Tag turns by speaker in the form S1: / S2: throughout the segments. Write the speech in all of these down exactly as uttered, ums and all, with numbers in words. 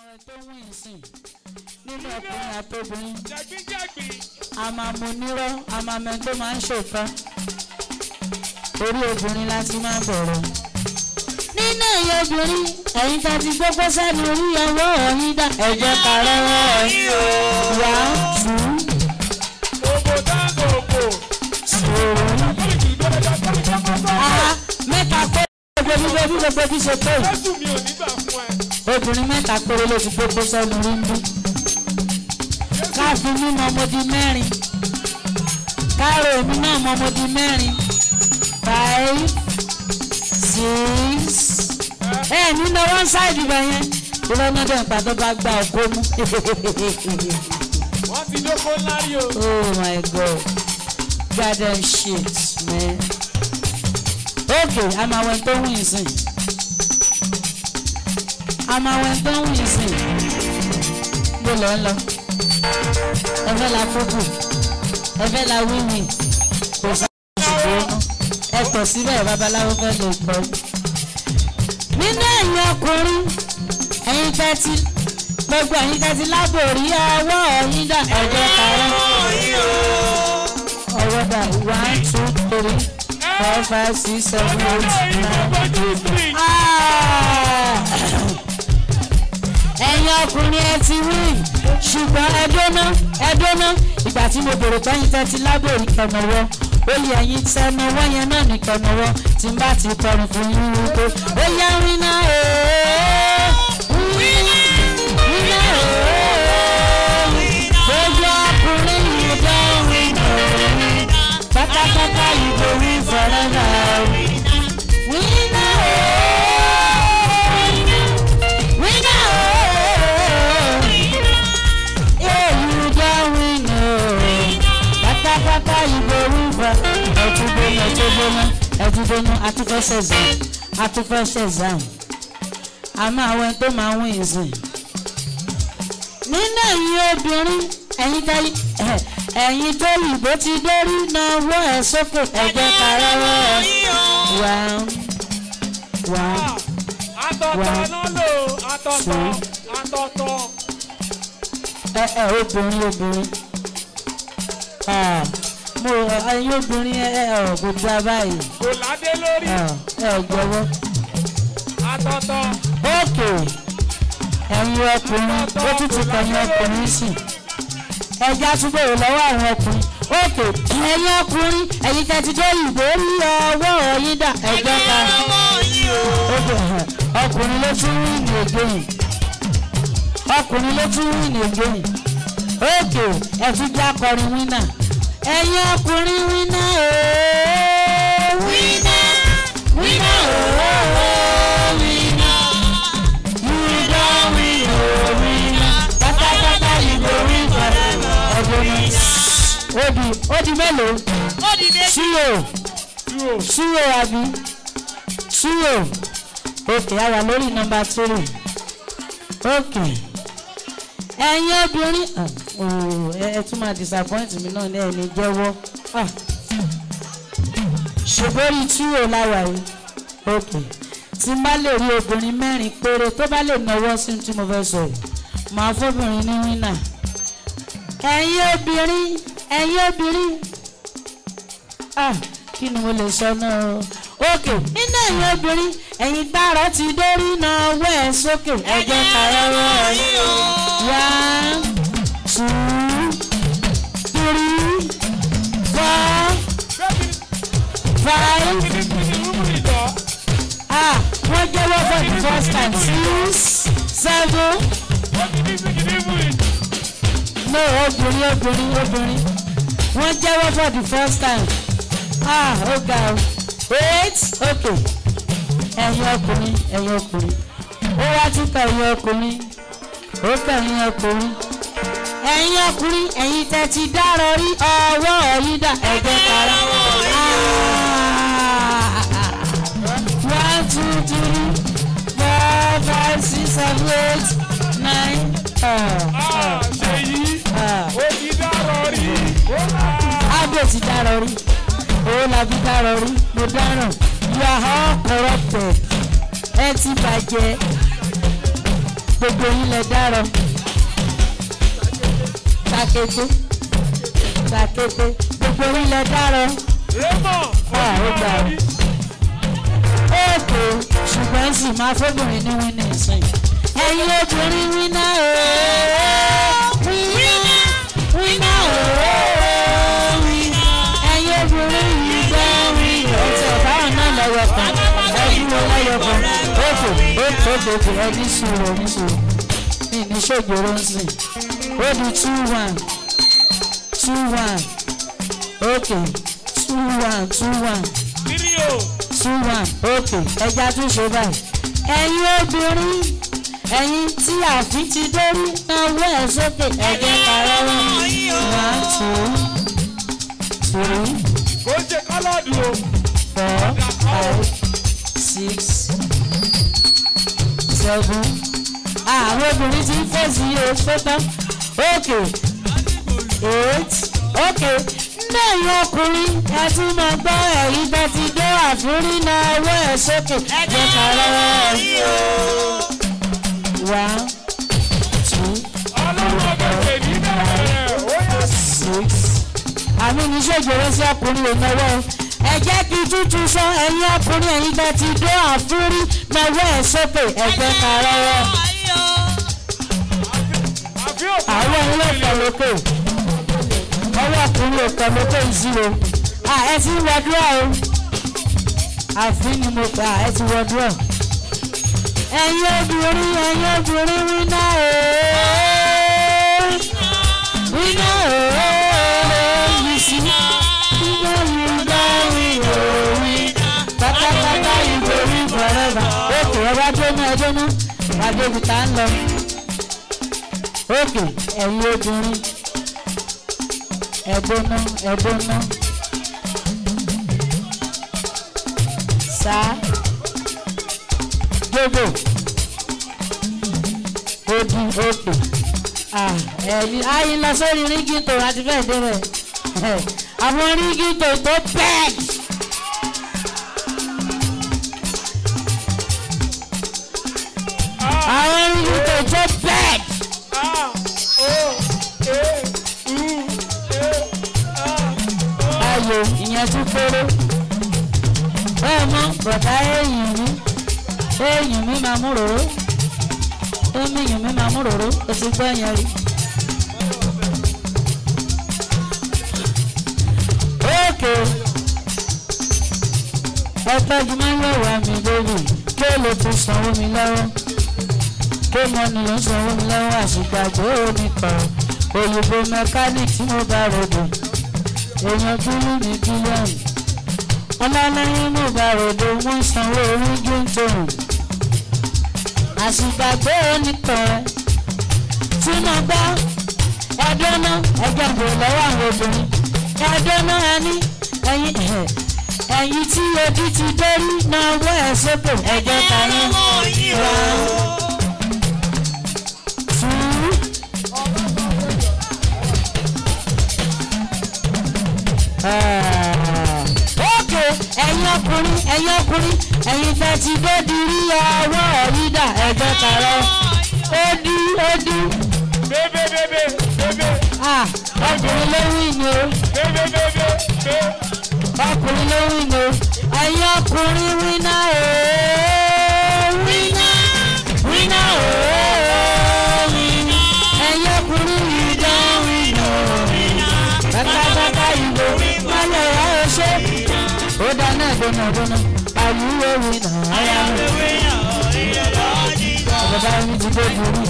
S1: tó wù í sìn nínú ọkùnrin àtobìnrin a máa mú nírọ́ a máa mẹ tó máa ń ṣòkan orí obìnrin láti máa bẹ̀rẹ̀ nínú ẹ̀yẹ obìnrin ẹ̀yin tá ti gbogbo sẹ́nu orí ọwọ́ ọ̀yin dá ẹ̀jẹ̀ kàrẹ́ wọ́n wá tù ú. Òbò dáńgò òbò. Sòrò. Mẹ́ta pé gbogbo gbogbo gbogbo bí ṣe pé. Jésù mi ò ní gbà fún ẹ. Obìnrin mẹ́ta péré ló ti gbogbo sẹ́nu orí ń bí. Káàfin mímọ ọmọdé mẹ́rin. Káàrò èmi náà mọ ọmọdé mẹ́rin. Five, six. Ẹ nínú one side ibẹ̀ yẹn. Ìlànà dẹ̀ nípa tó bá gba ọkọ mú. Wọ́n ti dókó ńlá rí o. Oh my God. Goddamn shit, man. Okay, I'm a went to win sing. I'm a went to win sing. Go lo lo. Ẹ fẹ́ la foko. Ẹ fẹ́ la win-win. Kò sá ṣùgbọ́n ẹ tọ̀ síbẹ̀ babaláwo fẹ́ lè gbọ́. Nínú ẹ̀yin ọkùnrin, ẹ̀yin tẹ́tí, gbogbo ẹ̀yin tẹ́tí lábòrí ọwọ́ ọ̀yin dà ẹ̀jẹ̀ kàrẹ́. Ọwọ́ dà one two three four five six seven eight nine. Ẹ̀yin ọkùnrin ẹ ti wí ṣùgbọ́n ẹ dóná ẹ dóná ìgbà tí mo bèrè pẹ́yìn tẹ́tí lábòrí kẹ̀nàwọ́ ó yẹ ẹ̀yin tẹnu wọ́n yẹn náà ní kẹ̀nàwọ́ tí n bá ti kọrin fún yín wípé ó yẹ rí náà ẹ̀ẹ́ rí náà ẹ̀ẹ́ gbogbo ọkùnrin yìí dánwìn náà pátápátá yìí kò rí fọ́nrẹ́nà rí náà ẹ̀ẹ́ rí náà ẹ̀ẹ́ èyí dánwìn náà pátápátá yìí kò rí fọ́nrẹ́nà ẹ̀túgbóná ẹ̀túgbóná ẹ̀túgbóná àtúfẹ́sẹ̀ zan àtúfẹ́sẹ̀ zan àmọ́ àwọn ẹni tó máa ń wí ìsìn nínú ẹ̀yin obìnrin ẹ̀yin táyì ẹ̀yin tó yìnbó ti dórí náà wọ́ ẹ̀ sókè ẹ̀jẹ̀ kàrẹ́ wọ́ ẹ̀ one one one two ẹ ẹ obìnrin obìnrin mo ẹ̀yin obìnrin ẹ ẹ ọ kò gba báyìí kò ládé lórí ẹ ẹ jọ̀wọ́ àtọ̀tọ̀ ókè ẹ̀yin ọkùnrin ó tún ti kọ̀yìn ọkùnrin sí ẹjẹ́ àtúbọ̀ lọ́wọ́ àwọn ọkùnrin ókè ẹ̀yin ọkùnrin ẹ̀yin tẹ́tí tó yìnbó rí ọwọ́ ọ̀yin dà ẹ̀jọ́ ká ọkùnrin ló tún rí ní ègbéyìn ọkùnrin ló tún rí ní ègbéyìn ókè ẹ̀tún já kọrin wínà ẹ̀yin ọkùnrin wínà ooo wínà wínà ooo wínà wínà wínà wínà pátápátá ìbò wínà ọ̀gbọ̀nà odi odi mélòó ṣúrò ṣúrò àbí ṣúrò òkè a wà lórí nọ́mbà three òkè ẹ̀yin obìnrin ẹ tún máa disappoint mi náà ní ẹni jẹ́wọ́ ṣùgbọ́n túwò láwà yìí ok tí n bá lè rí obìnrin mẹ́rin péré tó bá lè náwó sí tí mo fẹ́ sọ yìí màá fọ́bìnrin ní wínà ẹ̀yin obìnrin ẹ̀yin obìnrin ah kí ni mo lè sọ náà ok nínú ẹ̀yin obìnrin ẹ̀yin tààrọ̀ ti dórí náà wọ́ ẹ̀ sókè ẹ̀jẹ̀ kàrẹ́ wọ́ ẹ̀ one two three four five ah wọ́n jẹ́wọ́ for the first time six seven no obìnrin obìnrin obìnrin wọ́n jẹ́wọ́ for the first time ah ó ga o eight okay ẹ̀yin ọkùnrin ẹ̀yin ọkùnrin ó wá tún ká ẹ̀yin ọkùnrin ó ká ẹ̀yin ọkùnrin ẹ̀yin ọkùnrin ẹ̀yin tẹ́ ti dárọ rí ọwọ́ yìí dà ẹ̀jẹ̀ kára one two three four five six seven eight nine. ṣèyí ó ti dárọ rí. ábò ti dárọ rí owó làbí dárọ rí mo dáràn you are all corrupted ẹ ti bàjẹ́ gbogbo yín lẹ dárọ takété takété gbogbo yín lẹ dárọ ah ó gbà ó èkó ṣùgbọ́n sì máa fóbìnrin ní wíní ìsìn ẹ̀yin obìnrin wíná ooo wíná wíná ooo wíná ẹ̀yin obìnrin yìí gbọ́ wíná ọ̀tẹ̀ báwọn náà lọ́wọ́ kan ẹ̀yin wọn lọ́wọ́ kan èkó èkó èkó ẹni sùúrù ẹni sùúrù ní ìníṣògbòrò ń sìn ó di two one two one okay two one two one two one okay ẹja tún ṣe báyìí ẹ̀yin obìnrin ẹ̀yin tí àfin ti dórí náwó ẹ̀ sókè ẹ̀jẹ̀ kàrọ́ wọn one two three four five six seven àwọn obìnrin ti ń fèsì yóò sótán okay eight okay lẹ́yìn ọkùnrin ẹ ti máa gbọ́ ẹ̀yìn bá ti dé àfúrí náà ọwọ́ ẹ̀ sókè ẹ̀jẹ̀ kàrọ́ ẹ̀ one two four six àmì níṣèjọba sí ọkùnrin ò náwó ẹ jẹ́ kí tútù sọ ẹ̀yìn ọkùnrin ẹ̀yìn bá ti dé àfúrí náà ọwọ́ ẹ̀ sókè ẹ̀jẹ̀ kàrọ́ ẹ̀ àwọn ilé ìfẹ́ lókè ọwọ́ ọkùnrin ọ̀kan ló tó ìṣirò ẹ ti wọ́dúrà o àfin ni mo gbà ẹ ti wọ́dúrà ẹ̀yin obìnrin ẹ̀yin obìnrin wíná ooo wíná ooo yìí sí wíná wíná wíná wíná pátápátá ìgbòrí forever òkè ọba jóná ẹjọ́ná adébùtà ń lọ òkè ẹ̀yin obìnrin. Ẹ̀gbọ́nà ẹ̀gbọ́nà sá gbogbo odi òkè ẹ̀yìn ayé lọ sórí rígìtò àti bẹ́ẹ̀ débẹ̀ àwọn rígìtò tó bẹ́ẹ̀ àwọn rígìtò tó bẹ́ẹ̀. Ìyẹn tún kóró bẹ́ẹ̀ mọ́ bọ̀dá èèyàn mi èèyàn mi máa mú ròró èmi èèyàn mi máa mú ròró o ti gbọ́ yẹn rí. ókè ẹ tọ́jú máa ń yọ̀wá mi lórí kí ló ti sanwó mi lọ́wọ́ kí mo ní ló ń sanwó mi lọ́wọ́ àṣìgbàgbé omi kan òyìnbó mẹkáníìkì tí mo bá ròdò èèyàn dúró ní bílíọ̀nù ọlọ́lẹ́yìn mo bá ròdò wọ́n sanwó orí gíńtòrò àṣìgbàgbé oníkan tí mo gbọ́ ẹ̀dọ́nà ẹgbẹ̀gbẹ̀ lọ́wọ́ àwọn obìnrin ẹ̀dọ́nà ẹni ẹ̀yìn ẹ̀yìn tí ojú ti dórí náà wọ́ ẹ̀ sókè ẹ̀jẹ̀ tàyẹ̀ wá. ókè ẹ̀yin ọkùnrin ẹ̀yin ọkùnrin ẹ̀yin fẹ́ ti dódi rí ọwọ́ ọ̀rídà ẹ̀jẹ̀ tààrọ̀ ódú ódú. bébé bébé bébé. ọkùnrin ló wí ni o. bébé bébé bébé. ọkùnrin ló wí ni o. ẹ̀yin ọkùnrin wíná ooo wíná wíná ooo wíná. ẹ̀yin ọkùnrin yìí dán wíná wíná. bàtàbàtà ìbò mọ́lẹ̀ ẹ̀ ọ́ ṣe. ó dáná dóná dóná àyùwé wíná ayáwé. bàbá mi ti dé burú.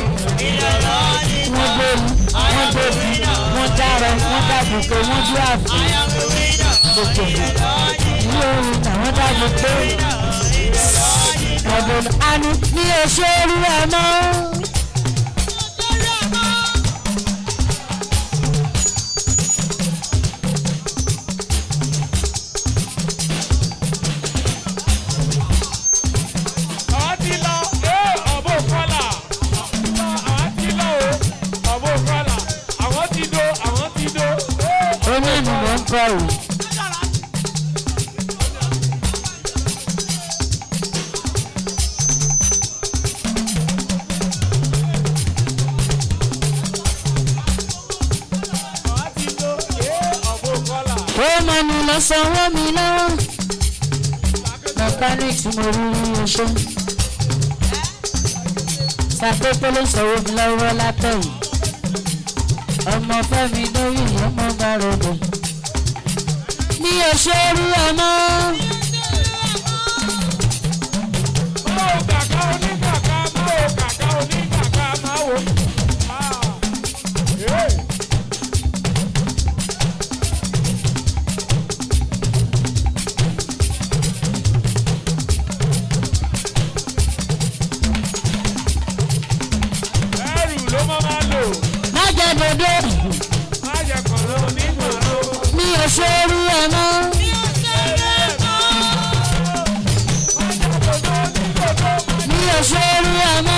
S1: wọ́n gbóòlù wọ́n gbòòlù wọ́n dára wọ́n dàbùkọ wọ́n bí àfọ̀. gbogbo ìlú orin àwọn dàbùkọ. ọ̀dọ̀ àánú ní oṣù orí ẹ̀ mọ́. Báwo. ó máa ní lọ sanwó mi lọ́wọ́ mechanic mo rí oṣù ṣàpépé ló sanwó mi lọ́wọ́ látẹ̀yìn ọmọ fẹ́mi lórí ọmọ bá rògbò mi ò ṣe rí ọmọ.
S2: máa wò kàkà oníkàkà máa wò kàkà oníkàkà máa wò.
S1: Dodo mi ò ṣe rí ọmọ mi ò ṣe rí ọmọ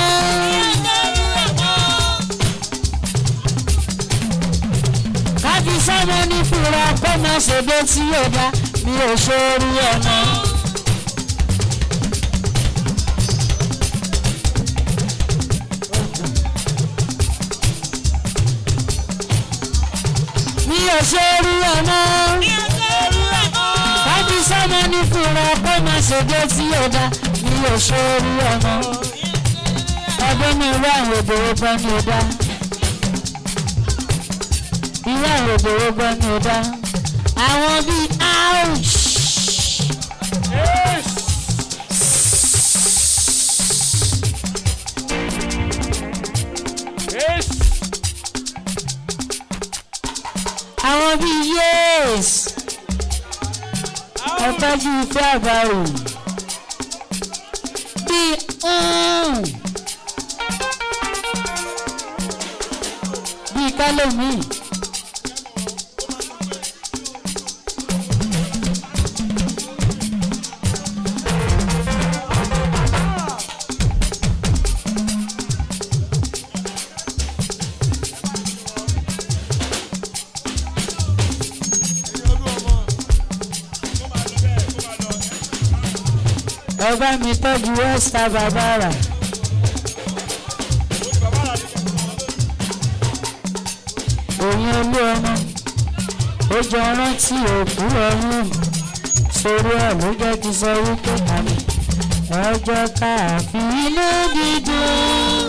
S1: káfí sọmọ ní fúra kó má ṣe dé tí yóò dá mi ò ṣe rí ọmọ. Mi ò ṣe rí ọmọ kábí sọmọ ní fúnra kó má ṣe dé tí ó dá mi ò ṣe rí ọmọ ọdún mi irú àwọn òbòrò gbọ́ ni ó dá irú àwọn òbòrò gbọ́ ni ó dá àwọn bíi ouch. Àwọn bíi yes ọ̀tọ́jú ìfẹ́ àbárò bíi bíi kálómì. Ọba mi tọ́jú Westa Barbara. Òyìn olú ọmọ ó jọ rántí òkú ọ̀run sórí ẹ̀ ló jẹ́ kí sọ wípé àmì ọjọ́ káàfi inú dídùn.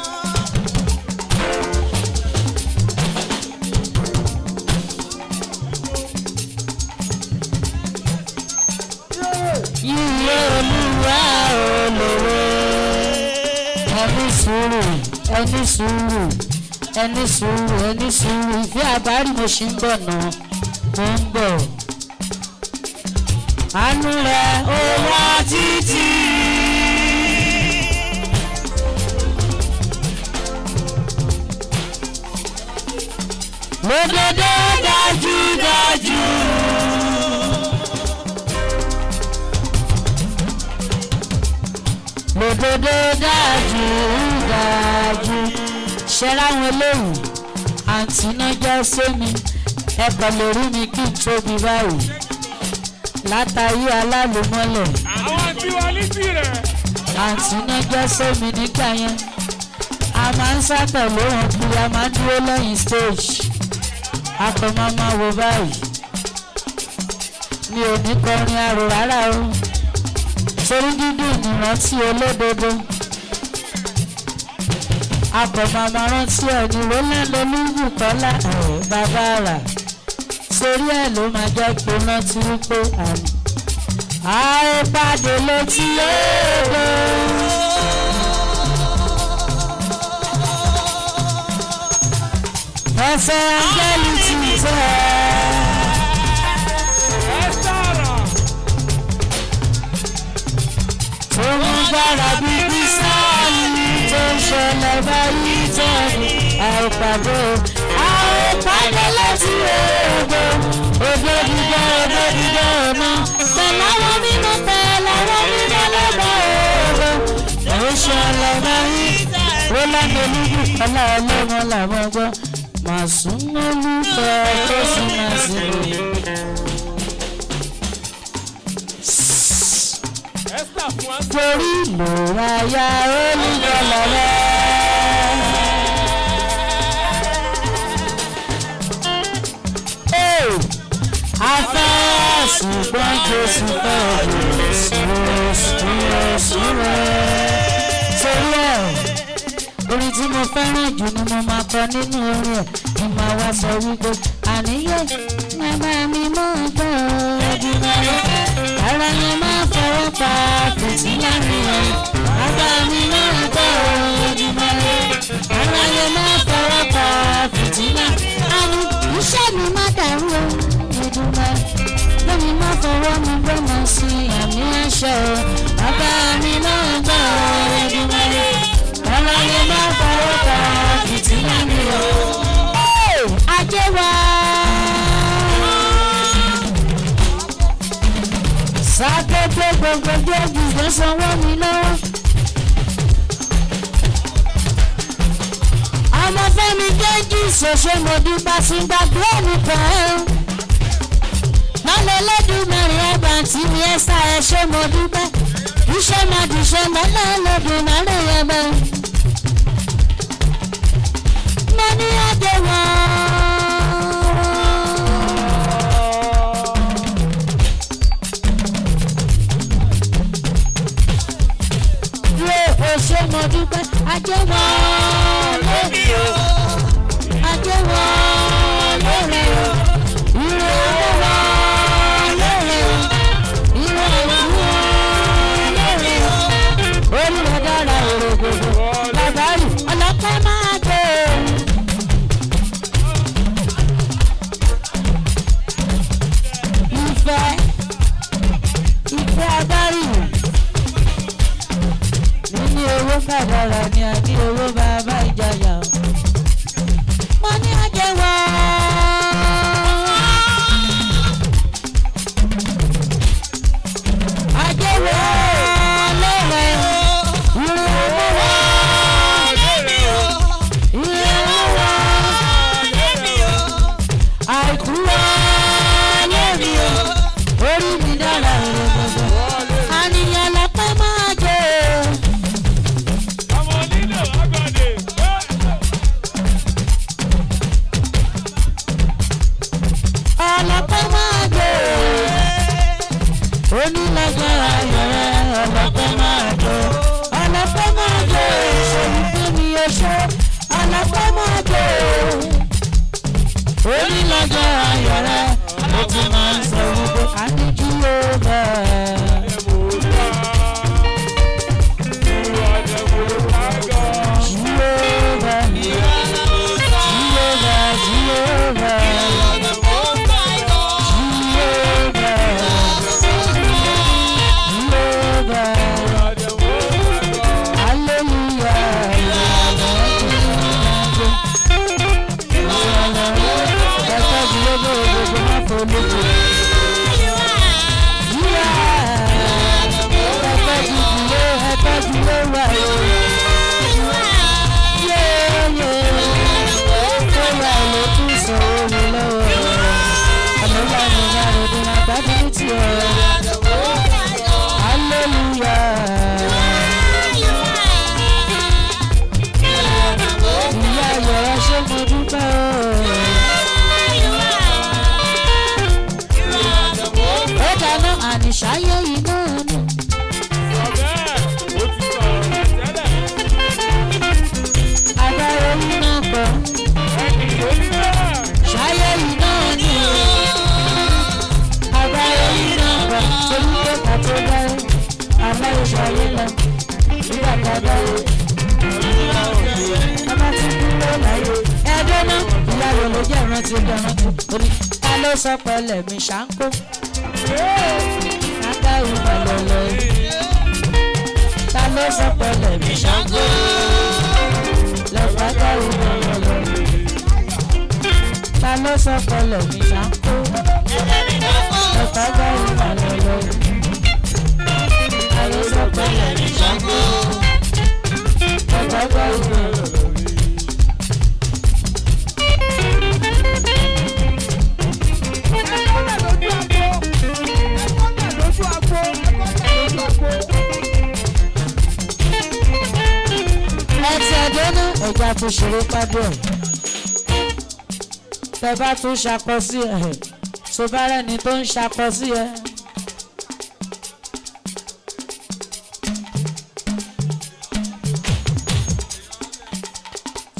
S1: Yíyé olúwa olówó ẹni sùúrù ẹni sùúrù ẹni sùúrù ẹni sùúrù ìfẹ́ àbárí mo ṣì ń bọ̀ náà mo ń bọ̀. Àánú rẹ̀ ó wá títí. Lódodo dájú dájú. Lódodo dájú dájú. Ṣé láwọn eléyìí àǹtí náà jẹ́ sẹ́mi ẹ̀kọ́ lórí mi kí n tóbi báyìí látàrí alálùmọ́lẹ̀.
S2: Àwọn tí wà ní tirẹ̀.
S1: Àǹtí náà jẹ́ sẹ́mi nígbà yẹn a máa ń sátẹ̀lé wọn kiri a máa ń dúró lẹ́yìn stage a kò máa máa wo báyìí mi ò ní kọrin arò rárá o torí dídùn ìrántí olódodo a kò máa máa rántí ẹni Rolando Olúbùkọ́lá ẹ̀ bàbá rà torí ẹ̀ ló máa jẹ́ pé rántí wípé àmì a ó pàdé létí odò. Ẹsẹ̀ áńgẹ́lì ti tẹ̀. Tó ń gbára bí bísáàlì tó ń ṣẹlẹ̀ báyìí tẹ̀lé. Àìpàdé àìpàdé láti odò. Odò dídá odò dídá ọ̀nà. Tẹ̀láwọ́ mímọ́ tẹ̀láwọ́ mímọ́ lọ́gbà odò. Ó ṣẹlẹ̀ báyìí. Rolando Olúbùkọ́lá ọlọ́mọ làwọn gbọ́. Màsúmọ́lùfẹ́ tó sì máa sì lè. Torí ìlòra ya olùdọ́là rẹ̀. sì fẹ́ òṣùwọ̀ṣùwọ̀ṣùwọ̀. Torí ẹ̀ orin tí mo fẹ́ràn jù ni mo máa kọ nínú orin ẹ̀ ni màá wá sọ wípé àníyàn bàbá mi mọ̀ gbọ́ ọdún ara ni máa fọwọ́ pa fìtílà mi ọ̀ bàbá mi mọ̀ gbọ́ ọdún ara ni máa fọwọ́ pa fìtílà àní iṣẹ́ mi má dàrú ọdún lómi má fọwọ́ mi gbọ́mọ sí àmì àṣẹ bàbá mi mọ̀ gbọ́ ọdún ara ni máa fọwọ́ pa fìtílà mi ọ̀ ajé wa. Sákété gbogbo jẹ́jì ló sanwó mi lọ́wọ́. Ọmọ Fẹ́mi jẹ́jì ṣoṣo mo dúpẹ́ sí gbàgbé nìkan. Lọ́lẹ̀ lẹ́dùnmẹ̀rin ẹgbà tí mi ẹ sá ẹ ṣe mo dúpẹ́. Iṣẹ́ máa dùṣẹ́ lọ́lẹ̀ lẹ́dùnmẹ̀rin ẹgbà. Mo ní ajé wọn. Ṣé mo dúpẹ́ ajé wọn lórí o ajé wọn lórí o ìrè owó wọn lórí o ìrè òkú wọn lórí o olùwẹ̀ dára èrò gbogbo làbárì ọlọ́pẹ́ máa gbé ìfẹ́ ìfẹ́ agbárí. Owó kàdàrà ni àní owó bàbá ìjayà. Mo ní ajé wọ́. Ajé wọ́ lẹ́wẹ̀. Ìrìn owó wọ́ lẹ́mi o. Ìrìn owó wọ́ lẹ́mi o. Àìkú wọ́ lẹ́mi o. Orí mi dára èrò gbogbo. Àníyàn lọ́pẹ́ máa jẹ́. Ọlọ́pẹ́ máa gbé onílágbára yẹrẹ ọlọ́pẹ́ máa gbé ọlọ́pẹ́ máa gbé ìṣòwò fún mi oṣó ọlọ́pẹ́ máa gbé onílágbára yẹrẹ ó ti máa ń sọ wípé àdíjú yóò bẹ́ẹ̀. Ṣayé iná ni. Agbára iná pọ̀. Ṣayé iná ni. Agbára iná pọ̀. Torí pé ká tó dáyé, aláyé ṣayé lọ. Nígbà ká dáyé. Ọba ti dúró láyé. Ẹjọ́ náà, ìyá rẹ̀ ló jẹ́ ìrántí ọjọ́ rántí. Orí ta ló sọ pẹ̀lẹ́ mi ṣáńkó. Ta ló sọ pẹ̀lẹ́ mi ṣáńkó lọ́fàdà ìbọ̀lọ́lọ́. Ta ló sọ pẹ̀lẹ́ mi ṣáńkó lọ́fàdà ìbọ̀lọ́lọ́. Ta ló sọ pẹ̀lẹ́ mi ṣáńkó lọ́fàdà ìbọ̀lọ́lọ́. Ẹja tó ṣeré pàdé ẹ̀ tẹ bá tún ṣakọ sí ẹ̀ tó bá rẹ́ni tó ń ṣakọ sí ẹ̀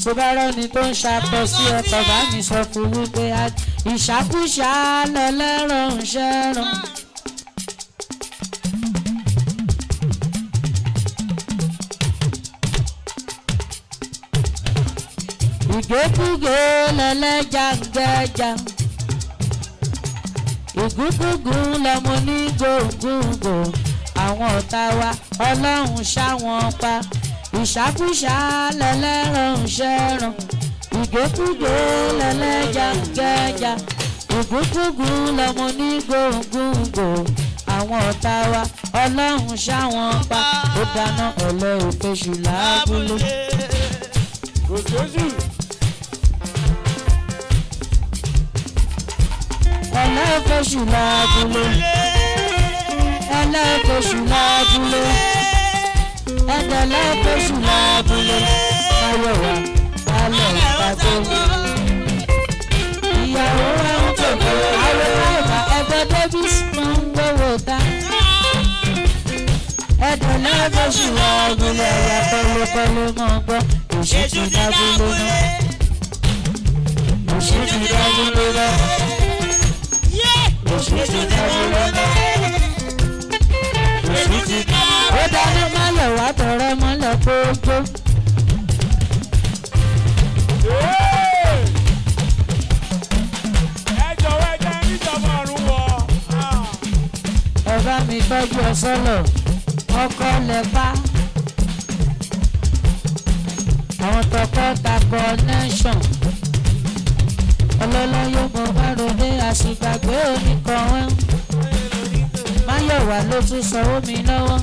S1: tó bá rọ́ni tó ń ṣàtọ̀ sí ọkọ̀ bá mi sọ fún wípé ìṣàkúṣà lẹ́lẹ́rọ̀ ń ṣẹ́ràn. ìgbékúgbé lẹ́lẹ́jà ń gbẹ́jà ìgúngúngún lọmọ ní gbòǹgbòǹgbò àwọn ọ̀tá wa ọlọ́run ṣá wọn pa ìṣàkúṣà lẹ́lẹ́rọ̀ ń ṣẹ́ràn ìgbékúgbé lẹ́lẹ́jà ń gbẹ́jà ìgúngúngún lọmọ ní gbòǹgbòǹgbò àwọn ọ̀tá wa ọlọ́run ṣá wọn pa ó dáná ọ̀lẹ́ òfeṣù lábúlé. ẹlẹ́fẹ̀ṣù lábúlé ẹlẹ́fẹ̀ṣù lábúlé ẹ̀dẹ̀lẹ́fẹ̀ṣù lábúlé káyọ̀wá balẹ̀ ìpàgọ́ ìyàwó ẹ̀ ń tòkó àwọn ọ̀gá ẹgbẹ́ davis máa ń gbówó ta ẹ̀dẹ̀lẹ́fẹ̀ṣù lábúlé ẹ̀yà pẹ̀lẹ́pẹ̀lẹ́ mọ́ gbọ́ òṣèṣù lábúlé náà òṣèṣù lábúlé náà. ó dáná mọ́lẹ̀ wá tọrọ mọ́lẹ̀ kókó.
S2: ẹ jọ̀wọ́ ẹ jẹ́ níjọba ọ̀run wọ̀.
S1: ẹ bá mi tọ́jú ọsọ́lọ̀ ọkọ lẹ́pà àwọn tọkọ ta connection ọlọ́lá yóò mọ báròdé àṣìgbàgbé oníkan ẹ̀ máyọ̀wá ló tún sanwó mi lọ́wọ́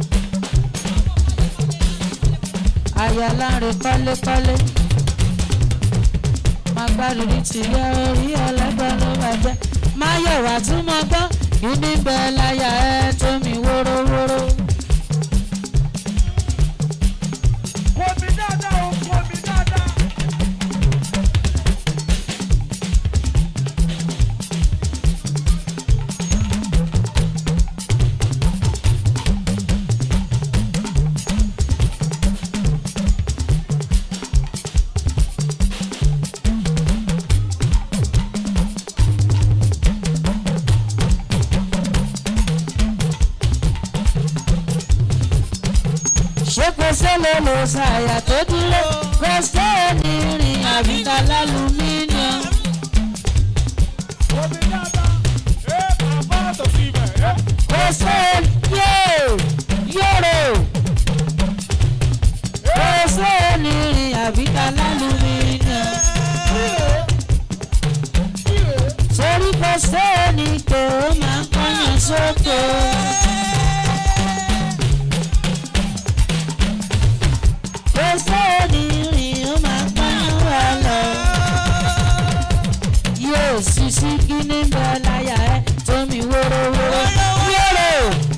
S1: àyà láre kọ́lékọ́lé máa gbárùrí ti yẹ orí ọlẹ́gbọ́n ló bàjẹ́ máyọ̀wá tún mọ gbọ́ kí ní bẹ́ẹ̀ láyà ẹ̀ tó mi wórówóró.
S2: kò mí dáadáa o kò mí dáadáa.
S1: sẹ́lẹ̀ ló ṣàyà tó dúró kọ́sẹ́ẹ̀nì rìn àbíta lálùmíníọ̀m. kọ́sẹ́ẹ̀nì yóò kọ́sẹ́ẹ̀nì rìn àbíta lálùmíníọ̀m. sórí kọ́sẹ́ẹ̀nì tó máa ń kọ́yàn sókè. Sisi kini bẹ́ẹ̀ ya ẹ tómi wórówóró wóró.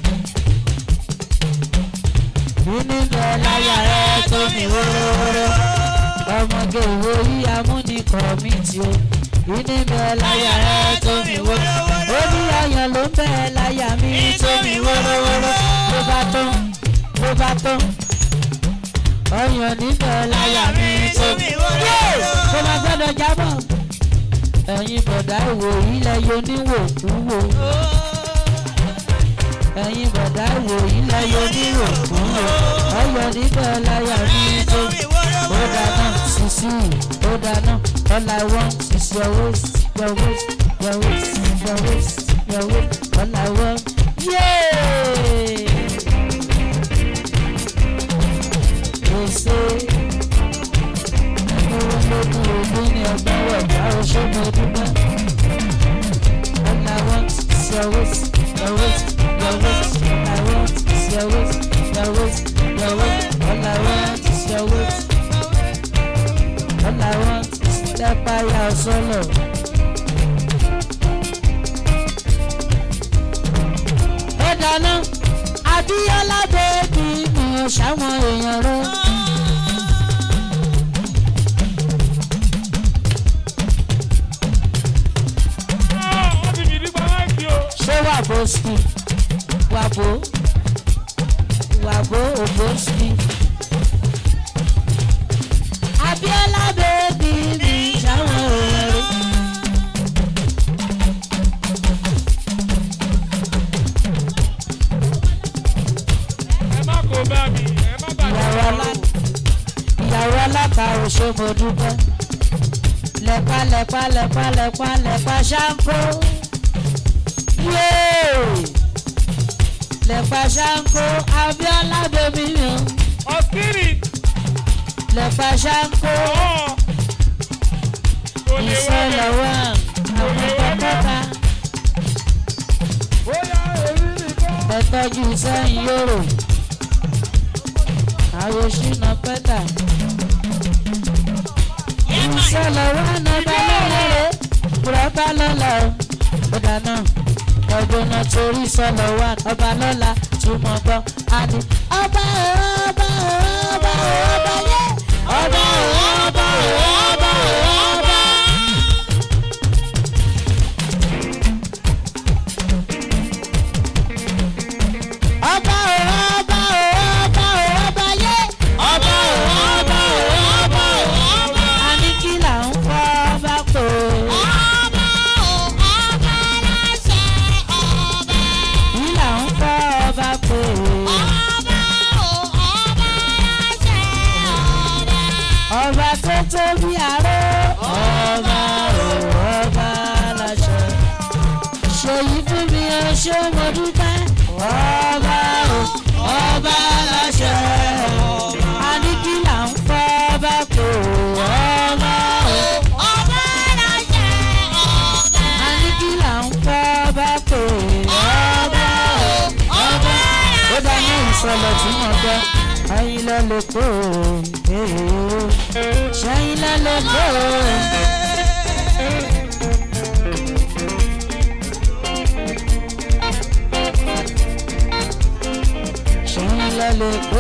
S1: Kini bẹ́ẹ̀ ya ẹ tómi wórówóró. Ọmọge ìwé yíya mú ní kọ̀mìtì o. Kini bẹ́ẹ̀ ya ẹ tómi wórówóró. Orí ayọ̀ ló ń bẹ́ẹ̀ láyà mi tómi wórówóró. Ló bá tán ló bá tán. Ọyàn níbẹ̀ láyà mi tómi wórówóró. Kó máa gbọ́dọ̀ jábọ̀. Ẹ̀yin bọ̀dá ìwò ilẹ̀ yóò níwò kúwò. Ẹ̀yin bọ̀dá ìwò ilẹ̀ yóò níwò kúwò. Ọyọ̀ níbẹ̀ láyà mi tó. Ó dáná sísí, ó dáná. All I want is your waist, your waist, your waist, your waist, your waist. All I want, yeah. They say. Lókun ògún ni ọgbọ́n wọ̀gbá oṣù mọ́dúnmọ́. All I want is your waist, your waist, your waist. All I want is your waist, your waist, your waist. All I want is your waist. All I want is tẹ́páyà sọ́lọ̀. Ó dáná, Abíọ́lá bèbí mi ò ṣàwọn èèyàn rẹ̀. Waboski, wabo, wabo oboski. Abíọ́lá ṣé mo dúpẹ́ lẹ́pà lẹ́pà lẹ́pà lẹ́pà lẹ́pà ṣáńkó yéé lẹ́pà ṣáńkó Abíọ́lá bèbí mi o
S2: ọ̀sìrì
S1: lẹ́pà ṣáńkó ìṣẹ̀lẹ̀ wà àwọn kọ́kọ́ta ẹ̀tọ́jú sẹ́yìn yòrò àwọn ṣìnà pẹ́tà ìṣẹ̀lẹ̀ wà nàbà lọ́lẹ̀ bùrọ̀bà lọ́la ó dáná ọdún náà torí ìṣẹ̀lẹ̀ wà ọba lọ́la túmọ̀ gbọ́ àdì ọba ọba ọba ọba yẹ ọba ọba ọba ọba. Ọba ọba ọba ọba yé ọba ọba ọba ọba a ní kí là ń fọ́ ọba pò. Ọba ọba láṣẹ ọba. Kí là ń fọ́ ọba pò. Ọba ọba láṣẹ ọba. Ọba tó tóbi àró. Ọba ọba láṣẹ. Ṣèyí fún mi ó ṣé mo dúpẹ́. Ọba o, ọba láṣẹ ọba. A ní kí là ń fọ́ ọba pò. Ọba o, ọba láṣẹ ọba. A ní kí là ń fọ́ ọba pò. Ọba o, ọba láṣẹ ọba. Ó dáná ìsọlọ tí mo gbọ́. Ẹyin lọ lè kó o, ṣẹ́yìn lọ lè kó o. Ṣẹ́yìn lálẹ́ kó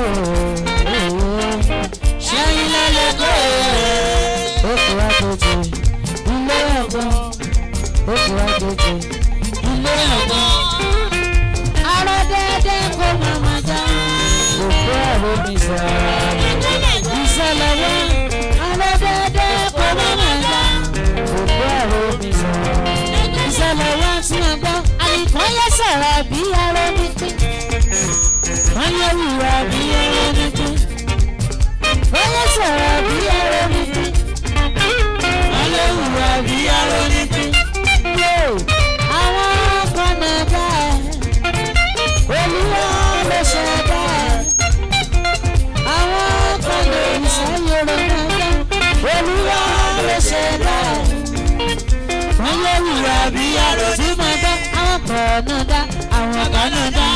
S1: ṣẹ́yìn lálẹ́ kó òkú àjèjì ilé ọ̀gbọ́n òkú àjèjì ilé ọ̀gbọ́n. Arọ dẹ́dẹ́ kó màmá já òkú àrò mi sọ ìṣẹ̀lẹ̀ wá. Arọ dẹ́dẹ́ kó màmá já òkú àrò mi sọ ìṣẹ̀lẹ̀ wá tí wọ́n gbọ́. Àyíkọ́ yẹ sọ̀rọ̀ bí arọ mi pín. Wọ́n yẹ wùwà bí ẹrọ ní kú. Wọ́n yẹ sọ̀rọ̀ bí ẹrọ ní kú. Wọ́n yẹ wùwà bí ẹrọ ní kú. Àwọn kọ̀nà bá ẹ̀, Olúwa ló ṣe bá ẹ̀. Àwọn kọ̀nà ìṣàyẹ̀rọ náà bá, Olúwa ló ṣe bá ẹ̀. Wọ́n yẹ wùwà bí ẹrọ tí mo bá. Àwọn kọ̀nà dá, àwọn kọ̀nà dá.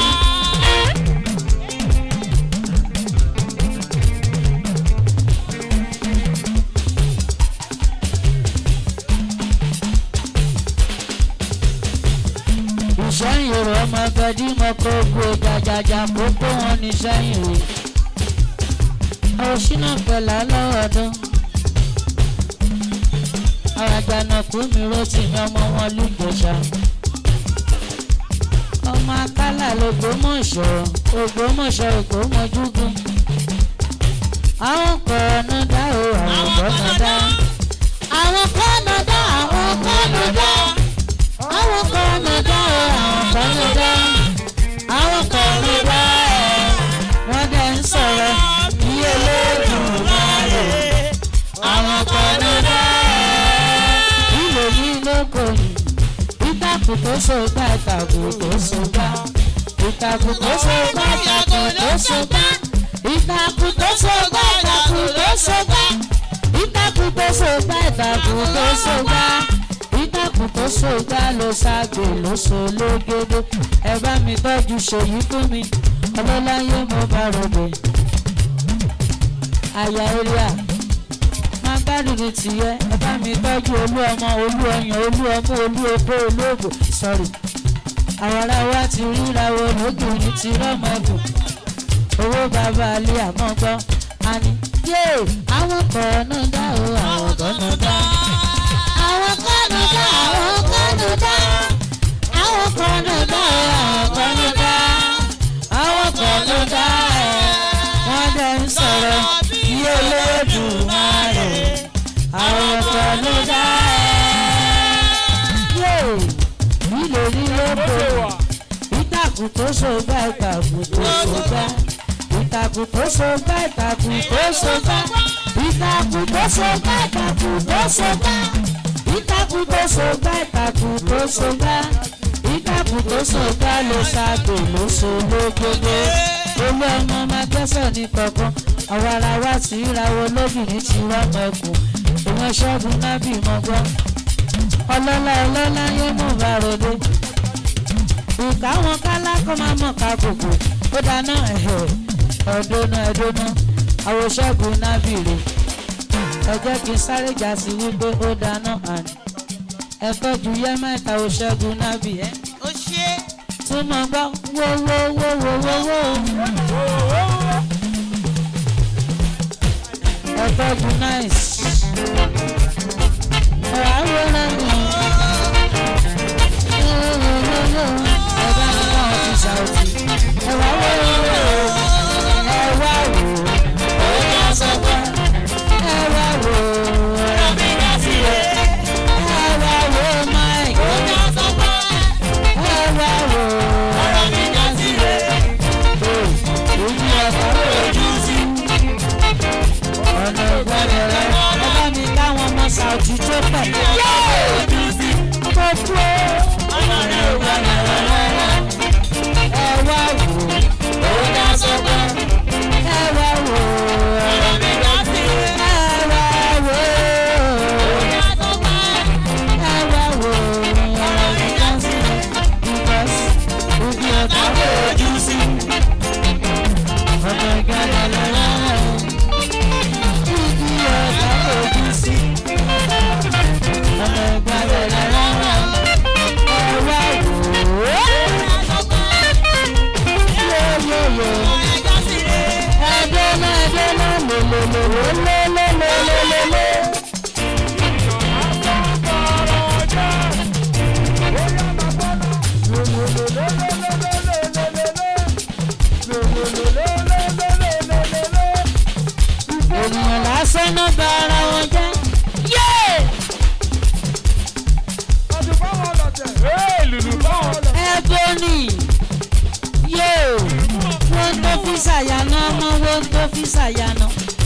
S1: Sẹ́yìn rẹ̀ ọmọ gadi mọ́ kó gbó jajaja kókó wọn ní sẹ́yìn rẹ̀. Òṣìnà pẹ̀lá lọ́wọ́dún. Àwọn àjànàkú mi rọ́ọ̀tì ní ọmọ wọn lùgbòṣà. Ọmọ akálà l'Ògbómọ̀ṣọ́, Ògbómọ̀ṣọ́ Ògbómọ̀júgùn. Àwọn kọ̀ọ̀nà dá o, àwọn kọ̀ọ̀nà dá. Àwọn kọ̀ọ̀nà dá, àwọn kọ̀ọ̀nà dá. Àwọn kọ̀ọ̀nà dá o, àwọn kọ̀ọ̀nà dá. Àwọn kọ̀ọ̀nà dá ẹ̀, wọ́n dẹ̀ ń sọ̀rọ̀ bí Olódùmarè. Àwọn kọ̀ọ̀nà dá ẹ̀, ìlò ní lóko yìí. Ìtàkùn tó so gbá, ìtàkùn tó so gbá. Ìtàkùn tó so gbá, ìtàkùn tó so gbá. Ìtàkùn tó so gbá, ìtàkùn tó so gbá. Ìtàkùn tó so gbá, ìtàkùn tó so gbá. Ìtàkùn tó so gbá ló ságbe ló so lógede. Ẹ bá mi tọ́jú Ṣèyí fún mi, ọlọ́láyé mo bá rọ̀bẹ̀. Àyà eréà máa gbádùn ní tìyẹ. Ẹ bá mi tọ́jú olú ọmọ, olú ọyàn, olú ọmọ, olú opó, olú ògbò. Sọ́rí àwọn ará wa ti ríra wo lóògùn ní ti rọ́mọ ẹ̀bùn. Owó bàbá alẹ́ àmọ́ gbọ́. A ní yé àwọn kọ̀ọ̀nà dá o, àwọn kọ̀ọ̀nà dá. Àwọn kọ̀ọ̀nà dá, àwọn kọ̀ọ̀nà dá. Àwọn kọ̀ọ̀nà dá o, àwọn kọ̀ọ̀nà dá. Àwọn kọ̀ọ̀nà dá ẹ̀, wọ́n dẹ̀ ń sọ̀rọ̀ bí Olódùmarè. Àwọn kọ̀ọ̀nà dá ẹ̀. Yé nílò nílò bò. Ìtàkùn tó so gbá, ìtàkùn tó so gbá. Ìtàkùn tó so gbá, ìtàkùn tó so gbá. ìtàkùn tó so gbá ìtàkùn tó so gbá ìtàkùn tó so gbá ìtàkùn tó so gbá ìtàkùn tó so gbá ló ṣàgbò ló so lógbógbó olú ọmọ máa gbẹ́sẹ̀ ní kọ̀ọ̀kan àwọn ará wa tí ìràwọ̀ lóbìnrin ti rọ́mọ ẹkùn ìwọ̀n ṣọ́gun náà bí mọ́ gbọ́ ọlọ́lá ọlọ́lá yóò mú bá ròde ìka wọn kálá kó máa mọ̀ ká kòkò ó dáná ẹ̀hẹ̀ ẹ̀dọ́nà ẹ̀dọ́nà àwọn ṣọ́gun náà bìrè ẹ jẹ́ kí n sáré jà sí wípé ó dáná àná ẹ̀fọ́ ju yẹ́ mẹ́ta ó ṣẹ́gun náà bì ẹ́
S3: ó ṣe
S1: tún mọ̀ gbọ́ wó wó wó wó wó wó ẹ̀fọ́ ju náìsì ọ̀rọ̀ àwọn náà ní ẹ̀bá ní wọ́n fi ṣàwùtì ẹ̀wà wó ẹ̀wà wò ó yá sọ́gbà ẹ̀wà wò ọ̀rọ̀ mi dá sí rẹ̀ ẹ̀wà wò Mike ó yá sọ́gbà ẹ̀wà wò ọ̀rọ̀ mi dá sí rẹ̀ ojú ọ̀sán lójú sí ọ̀nà ìgbàlẹ̀ rẹ̀ ẹ̀bá mi káwọn ọmọ ṣàwùtì tó pẹ̀ ojú sí tó kú ọ̀nà ìgbàlẹ̀ rẹ̀ ẹ̀wà wò ó yá sọ́gbà ẹ̀wà wò ọ̀rọ̀ mi dá sí rẹ̀ ẹ̀wà wò ó yá sọ́gbà ẹ̀wà wò ọ̀rọ̀ mi dá sí rẹ̀ because ojú ọ̀tá lójú sí ọ̀nà ìgbàlẹ̀ rẹ̀ ojú ọ̀tá lójú sí ọ̀nà ìgbàlẹ̀ rẹ̀ ẹ̀wà wò ó. Ènìyàn lásán náà bá ara wọn jẹ́. Ẹ̀bọ̀nì yóò wọ́n tó fi ṣàyànà ọmọ wọ́n tó fi ṣàyànà.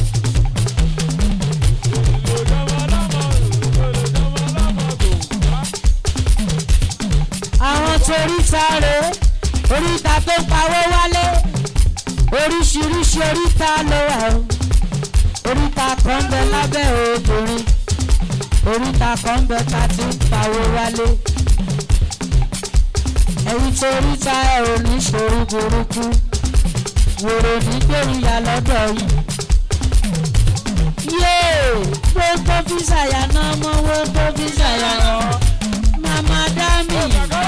S1: Àwọn toríta rè oríta tó ń pawó wálé oríṣiríṣi oríta ló wà o oríta kan bẹ lábẹ́ obìnrin oríta kan bẹ ká ti ń pawó wálé ẹ̀yin toríta ẹ̀ ò ní ṣòro burúkú wòrò ní gbèrúyà lọ́dọ̀ yìí. Yéè wọ́n tó fi ṣàyànà ọmọ wọ́n tó fi ṣàyànà màmá dámì.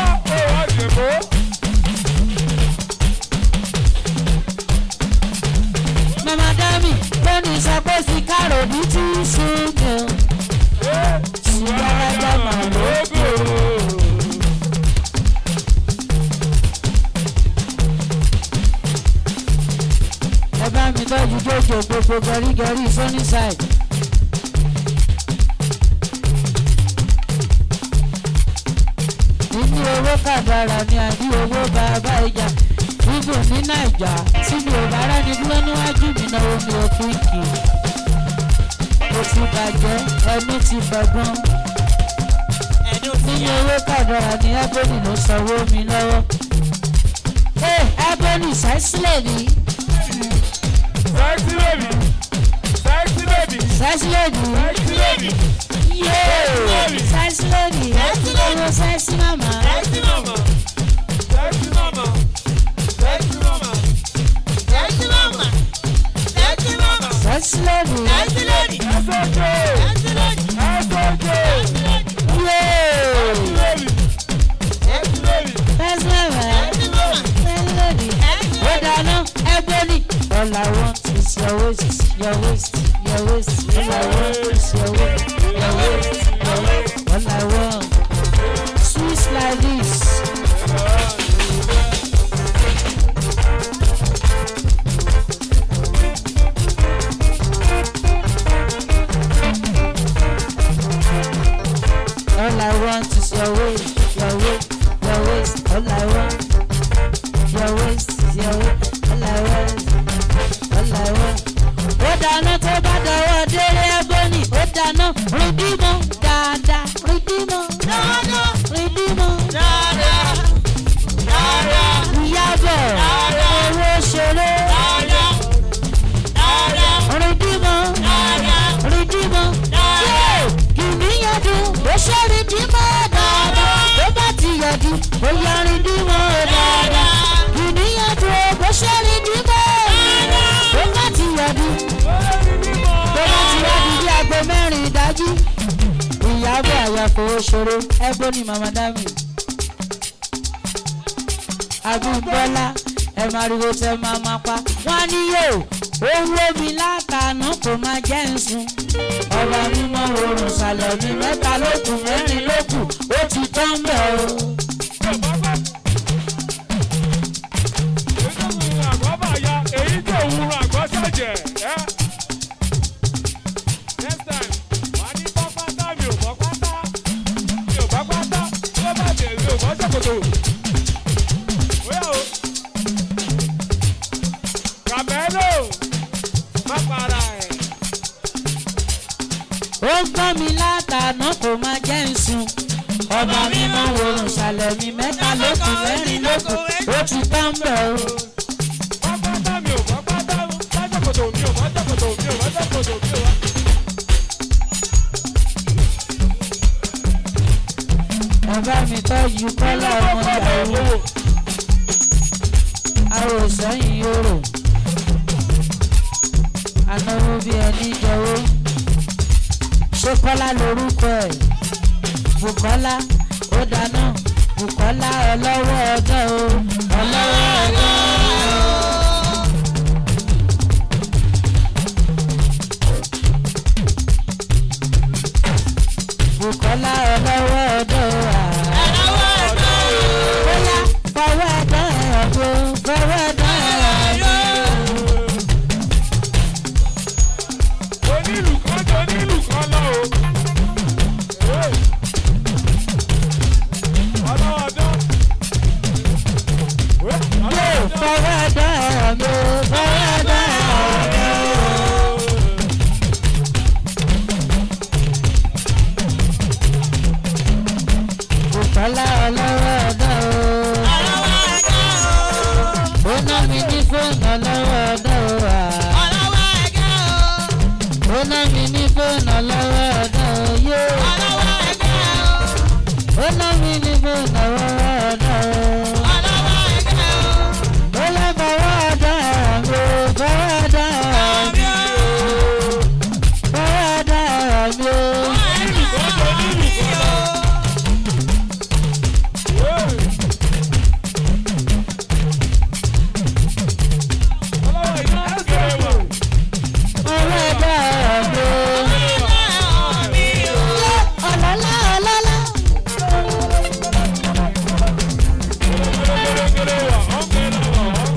S1: Màmá dámì lónìí sọ pé sí káròdì tí ń sùn ní o. Ṣùgbọ́n ẹja màá lóko. Ẹ̀bá mi lọ́jú jòjò gbogbo gẹ̀rígẹ̀rí Sunnyside. Nínú owó kàdàrà ni àbí owó bàbá ìjà. Ibò ní Nàìjà tí mi ò bá rẹ́ni dúró níwájú mi náà omi òkun kì í. Mo ti bàjẹ́ ẹnu ti fẹ̀gbọ́n. Nínú owó kàdàrà ni Ebony ló sanwó mi lọ́wọ́. Ẹ Ebony sẹ́sílẹ̀ ni.
S2: Sexy baby, sexy baby,
S1: Sexy lady.
S2: sexy baby,
S1: Yeah. Sexy lady.
S3: Sexy lady.
S1: Oh, sexy mama.
S2: sexy mama, sexy mama, sexy mama,
S3: sexy mama sexy mama
S1: Sexy lady.
S3: sexy lady
S2: S O J,
S3: sexy lady
S2: S O J,
S1: Yeah.
S2: baby,
S3: sexy lady
S1: Sexy mama.
S3: sexy mama
S1: Sexy lady.
S3: sexy
S1: Ó dáná Ebony. All I want is your waist, your waist, your waist. All I want is your waist, your waist, your waist. All I want. Sweet like this. All I want is your waist, your waist, your waist. All I want, your waist, your waist. All I want, all I want. Ó dáná tó Rídìmọ́, rídìmọ́, dáadáa, rídìmọ́,
S3: dáadáa,
S1: rídìmọ́,
S3: dáadáa, dáadáa,
S1: ìyábọ̀, owó ṣeré,
S3: dáadáa, dáadáa,
S1: rídìmọ́,
S3: dáadáa,
S1: rídìmọ́,
S3: dáadáa.
S1: kìnìyànjú, ó ṣe rídìmọ́ dáadáa, tó bá ti yànjú, ó yá rídìmọ́ dáadáa, kìnìyànjú, ó ṣe rídìmọ́ dáadáa, tó bá ti yànjú, tó bá ti yànjú bí aago mẹ́rin ìdájí, ìyábọ̀ àyàfọ̀ òṣèré, ẹgbẹ́ ni màmá dámì. Abímbọ́lá ẹ máa ríro tẹ máa máa pa wọ́n ní yóò owó mi látànà kò máa jẹ́ ń sun ọba mímọ́ oòrùn ṣàlẹ̀ mi mẹ́ta lókù mẹ́rin lókù ó ti tán bẹ̀ o.
S2: àgọ́bà ya èyí tó wúrun àgọ́ ṣàjẹ́ ẹ́ next time wà ní pápátá mi ò bọ́ pátá mi ò bá pátá tó bá jẹ́ mi ò bọ́ ṣòkòtò. Kàbẹ́lò má para ẹ̀.
S1: Ó gbọ́ mi látànà kò máa jẹ́ ń sun ọba mímọ́ oòrùn ṣàlẹ̀ mi mẹ́ta lókù mẹ́rin lókù ó ti tán bẹ̀ o.
S2: Pápátá mi ò bọ́ pátá lájọ̀kòtò mi ò bọ́ jọ̀kòtò mi ò bọ́ jọ̀kòtò mi ò bọ́.
S1: Ọba mi tọ́jú Kọ́lá ọmọ ìyàwó àròsẹ́yìn yòrò anáwó bí ẹni jọ̀wọ́ ṣé Kọ́lá lorúkọ ẹ̀ Bùkọ́lá ó dáná Bùkọ́lá ọlọ́wọ́ ọdọ́ o ọlọ́wọ́ ọdọ́ Bùkọ́lá ọlọ́wọ́ ọdọ́
S3: ọlọ́wọ́ ọdọ́
S1: bóyá fọwọ́ ẹ̀dọ́ ẹ̀ ọ̀gbọ́ fọwọ́ ẹ̀dọ́ ẹ̀ ọ̀gbọ́.
S2: Onílù kan jọ onílù kan lọ o. Ọlọ́ọ̀dọ́.
S1: Fọwọ́ ẹ̀dọ́ ẹ̀ ọ̀gbọ́ fọwọ́ ẹ̀dọ́ ẹ̀ ọ̀gbọ́. Bùkọ́lá ọlọ́wọ́ ọ̀dọ́ o.
S3: ọlọ́wọ́ ọdọ́
S1: Ó ná mi ní fóònù ọlọ́wọ́ ọ̀dọ́ o.
S3: ọlọ́wọ́ ẹ̀gẹ́ o
S1: Ó ná mi ní fóònù ọlọ́wọ́ ọ̀dọ́ o. Yé.
S3: ọlọ́wọ́ ẹ̀gẹ́ o
S1: Ó ná mi ní fóònù ọlọ́wọ́ ọ̀dọ́ o.
S3: ọlọ́wọ́ ẹ̀gẹ́ o
S1: Ó lọ fọwọ́ ọ̀dọ́ ẹ̀ ọ̀gbọ́ fọwọ́ ọ̀dọ́ ẹ̀ ọ̀gbọ́. Fọwọ́ ọ̀dọ́ ẹ̀ ọ̀gbọ́.
S2: Ọlọ́wọ́ ìyá ẹ̀sẹ̀ wà.
S1: Fọwọ́ ọ̀dọ́ ẹ̀ ọ̀gbọ́. Ọlọ́lá ọlọ́lá.
S2: Gẹ́gẹ́gẹ́gẹ́ wà ọ̀gbẹ́ náà wà ọ́.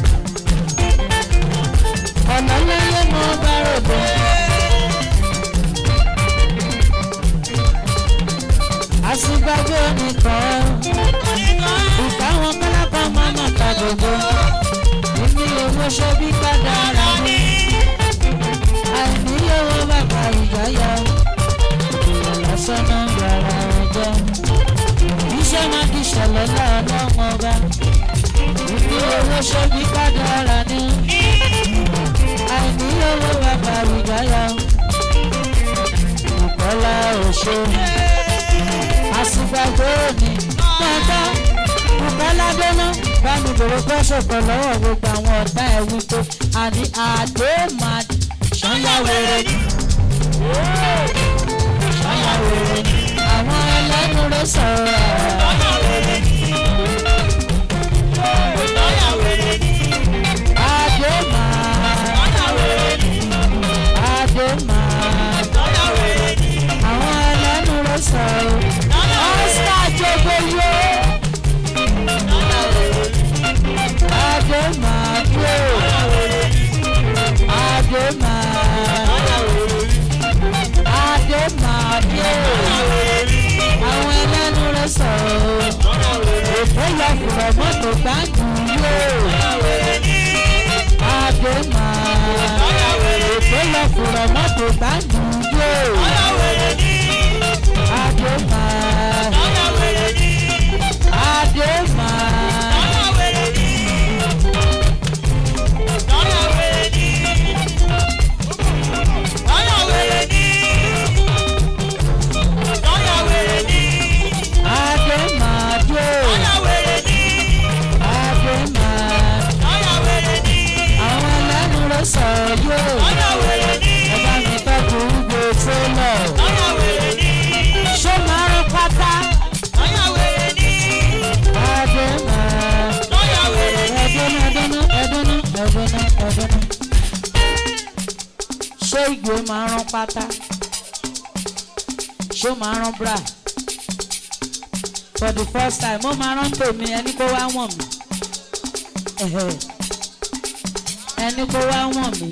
S1: Ọ̀nà lẹ́yẹ mọ́ bá rògbò. Àṣìgbàgbé nìkan. Ìka wọn kálápá máa nà ta gbogbo. Èmi owó ṣe bí kádàrá mi. Àìní owó bàbá ìjáyà. Ìrọ̀lọ́sọ náà ń yàrá ẹjọ́. Iṣẹ́ máa di ṣẹlẹ̀ lọ́nà ọba. Èmi owó ṣe bí kádàrá ni. Àìní owó bàbá ìjáyà. Bùkọ́lá òṣè. Àṣìgbàgbé òní. Mọ̀tá Bùkọ́lá dóná. Bá mi bèrè pẹ́sọ̀ pọ̀ lọ́wọ́ gbogbo àwọn ọ̀tá ẹ̀ wípé àní àdé máa ṣọ́yàwèrè ni. Ṣọ́yàwèrè ni. Àwọn ẹlẹ́nu rẹ̀ sọ̀rọ̀. Àdé máa. Àdé máa. Àwọn ẹlẹ́nu rẹ̀ sọ̀rọ̀. Oscar Jogboyo. Àdé máa dúró. Àdé máa. Àdé máa dúró. Àwọn ẹlẹ́nu rẹ̀ sọ̀rọ̀. Èfó yọ fùrọ̀ mọ́tò gbáǹdù yóò. Àdé máa. Èfó yọ fùrọ̀ mọ́tò gbáǹdù yóò. ìgbé máa rán pátá ṣó máa rán bra for the first time mo máa rán tèmi ẹni kó wá wọ̀n mí ẹni kó wá wọ̀n mí.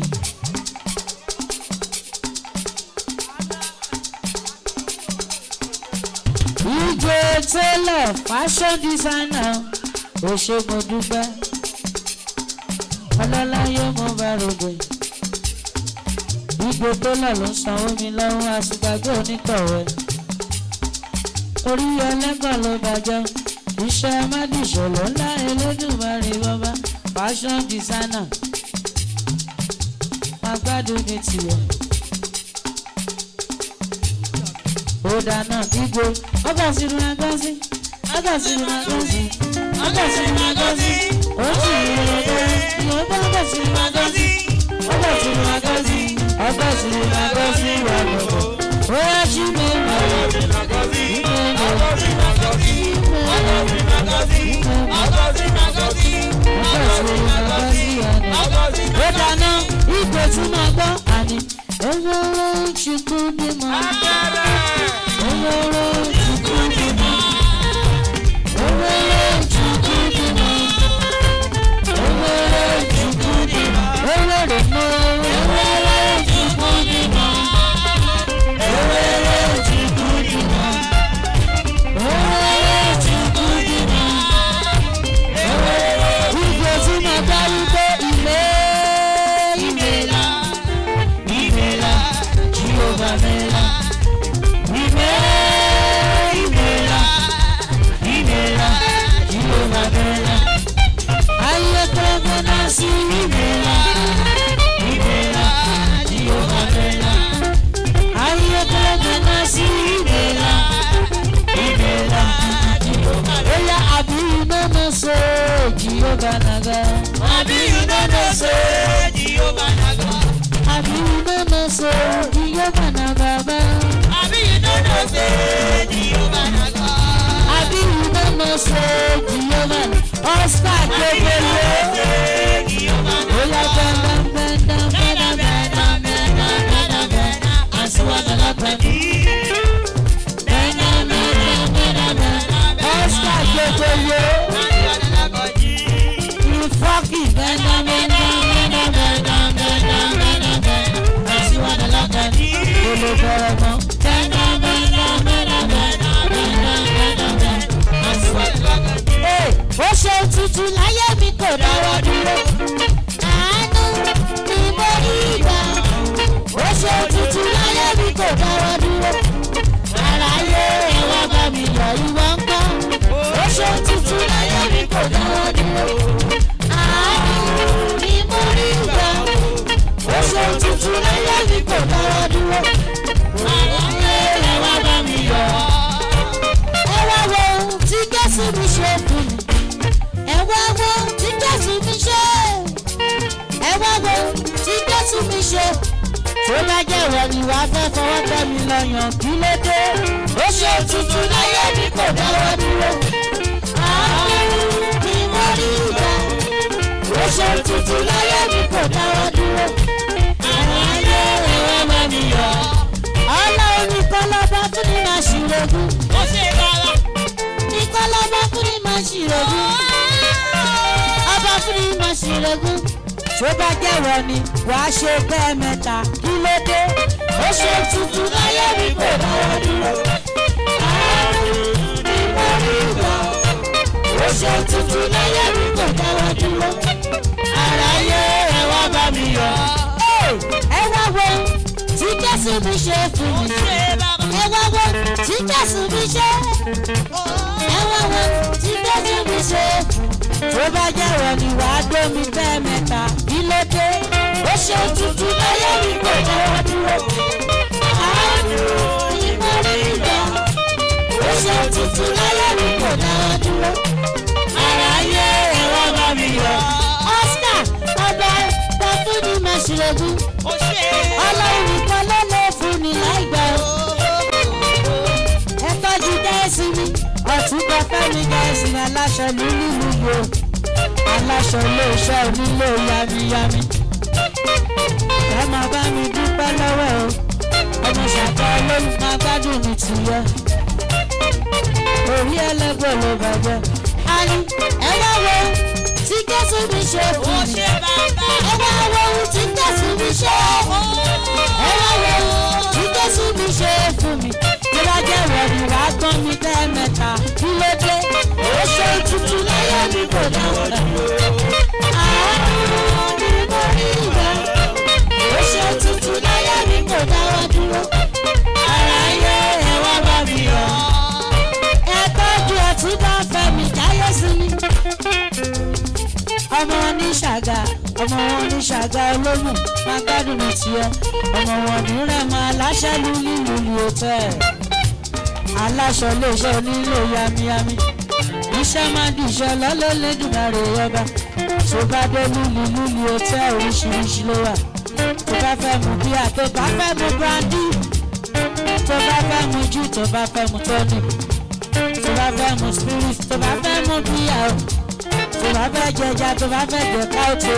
S1: Ìjọ tailor fashion designer ó ṣe mo dúpẹ́ ọlọ́lá yóò mọ bá rògbò ìgbò tailor ló ń sanwó mi lọ́wọ́ àsìgbàgbé onítọ̀wẹ́ orí ẹlẹ́gàn ló bàjẹ́ iṣẹ́ mádìṣọ̀lọ́ ńlá Elédùmarè bàbá fashion designer máa gbádùn ní tiẹ̀. Ó dáná ìgbò ọgá sínú agọ́sí ọgá sínú agọ́sí ọgá sínú agọ́sí ó sì ń lọ́dọ̀ ìyóò bá ọgá sínú agọ́sí ọgá sínú agọ́sí ọgá sínú agọ́sí wà lọ́wọ́ ó yá sí mi lọ
S2: Agọ́sí, agọ́sí, agọ́sí, agọ́sí, agọ́sí, agọ́sí, agọ́sí, agọ́sí, agọ́sí.
S1: ó dáná ìgbò tí mo gbọ́ àní owó chukwu bí mo owó chukwu bí mo owó chukwu bí mo owó chukwu bí mo owó rẹ̀ mọ́ owó chukwu bí mo owó chukwu bí mo owó chukwu bí mo ìgbò tí mo gbọ́ wípé ilé ìmẹ̀lá ìmẹ̀lá Jehovah mẹ́lá ìmẹ̀ ìmẹ̀lá ìmẹ̀lá Jehovah mẹ́lá ayé kọ́kọ́ náà sí ìmẹ̀lá ìmẹ̀lá Jehovah mẹ́lá ayé kọ́kọ́ náà sí ìmẹ̀lá ìmẹ̀lá Jehovah mẹ́lá. Oya àbí iná náà ṣe Jehovah nàgà.
S3: Àbí iná náà ṣe Jehovah nàgà.
S1: Àbí iná náà ṣe Jehovah nàgà bá.
S3: Àbí iná náà ṣe Jehovah nàgà.
S1: Àbí iná náà ṣe Jehovah Oscar Kebele. Oya bẹ́ẹ̀ bẹ́ẹ̀ bẹ́ẹ̀ bẹ́ẹ̀ bẹ́ẹ̀ bẹ́ẹ̀ bẹ́ẹ̀ àṣìwádàá pẹ̀lú. Oscar Kebele. Ìfọ́kì bẹ́ẹ̀ bẹ́ẹ̀ bẹ́ẹ̀ bẹ́ẹ̀ bẹ́ẹ̀ bẹ́ẹ̀ bẹ́ẹ̀ àṣìwádàá pẹ̀lú. Olùkọ́rọ̀ mọ́. Ó ṣe tuntun láyé mi kò dáwọ́ dúró. Àánú ni mo rí ìgbà. Ó ṣe tuntun láyé mi kò dáwọ́ dúró. Àráyé ẹ̀wá bá mi yọ ìwọ ń kọ́. Ó ṣe tuntun láyé mi kò dáwọ́ dúró. Àánú ni mo rí ìgbà. Ó ṣe tuntun láyé mi kò dáwọ́ dúró. Àráyé ẹ̀wá bá mi yọ. Ẹ wá wo ohun tí Jésù mi ṣe fún mi. Ẹ wá wo tí Jésù mi ṣe. Ẹ wá wo tí Jésù mi ṣe. Tó bá jẹ́ ìwọ ni wàá fẹ́ fọwọ́ tẹ́ mi lọ́yàn kí ló dé. Ó ṣe tuntun láyé mi kò dáwọ́ dúró. Àánú ni mo rí ìgbà. Ó ṣe tuntun láyé mi kò dáwọ́ dúró. Àráyé ẹ̀wá bá mi yọ. Ọlọ́run nìkan lọ́ba fún mi máa ṣìrògùn.
S3: Ó ṣe rárá.
S1: Nìkan lọ́ba fún mi máa ṣìrògùn. Ọba fún mi máa ṣìrògùn. Tó bá jẹ́wọ́ ni wàá ṣe bẹ́ẹ̀ mẹ́ta kí ló dé. Ó ṣe tuntun láyé mi kò dáwọ́ dúró. Àánú ni mo rí ìgbà. Ó ṣe tuntun láyé mi kò dáwọ́ dúró. Àráyé ẹ wá bá mi yọ̀. Ẹ wá wo tí Jésù mi ṣe fún mi. Ẹ wá wo tí Jésù mi ṣe. Ẹ wá wo tí Jésù mi ṣe. Tó bá jẹ́wọ́ ni wàá dómi bẹ́ẹ̀ mẹ́ta kí ló dé. Ó ṣe tuntun láyé mi kò dáwọ́ dúró. Àánú ni mo rí ìgbà. Ó ṣe tuntun láyé mi kò dáwọ́ dúró. Àráyé ẹ wá bá mi yọ̀. Oscar ọba bá fún ni máa ṣìrògùn.
S3: Ó ṣe
S1: Ọlọ́run nìkan ló lè fún ni láìgbà o. Ẹ tọ́jú Gẹ̀ẹ́sì mi. Ọ̀túnba Fẹ́mi Gẹ̀ẹ́sì ni aláṣọ nílùú yìí o. Aláṣọ ilé iṣẹ́ onílé yamiyami. ẹ máa bá mi dúpẹ́ lọ́wọ́ o ọmọ ṣàkọ́ lóhùn máa gbádùn ní tìyẹ orí ẹlẹ́gbẹ́ ló bàjẹ́. àní ẹ wá wo tí Jésù mi ṣe fún mi ẹ wá wo ohun tí Jésù mi ṣe fún mi ẹ wá wo ohun tí Jésù mi ṣe fún mi tó bá jẹ́ wọ̀ ni wàá gbọ́n mi lẹ́ẹ̀mẹ́ta kí ló dé ó ṣe tuntun láyé mi kò dáwọ́ dúró. àwọn ni mo rí ìgbà ó ṣe tuntun láyé mi kò dáwọ́ dúró. ara yẹ ẹ wá bá mi yọ̀ ẹ tọ́jú ẹ tún bá fẹ́ mi jáyé sí mi. ọmọ oníṣàgà ọmọ wọn oníṣàgà olóhùn máa gbádùn ní tiẹ̀ ọmọ wọn ní rẹ̀ máa láṣẹ lulí lulí òtẹ́ aláṣọ léṣẹ́ onílé yamiyami iṣẹ́ máa di iṣẹ́ lọ́lọ́lẹ́dùnmáre ọba tó bá dé lulí lulí òtẹ́ oríṣiríṣi ló wà tó bá fẹ́ mu bíà tó bá fẹ́ mu brandy tó bá fẹ́ mu jù tó bá fẹ́ mu tonic tó bá fẹ́ mu spirit tó bá fẹ́ mu bíà tó bá fẹ́ jẹja tó bá fẹ́ jẹ káùtó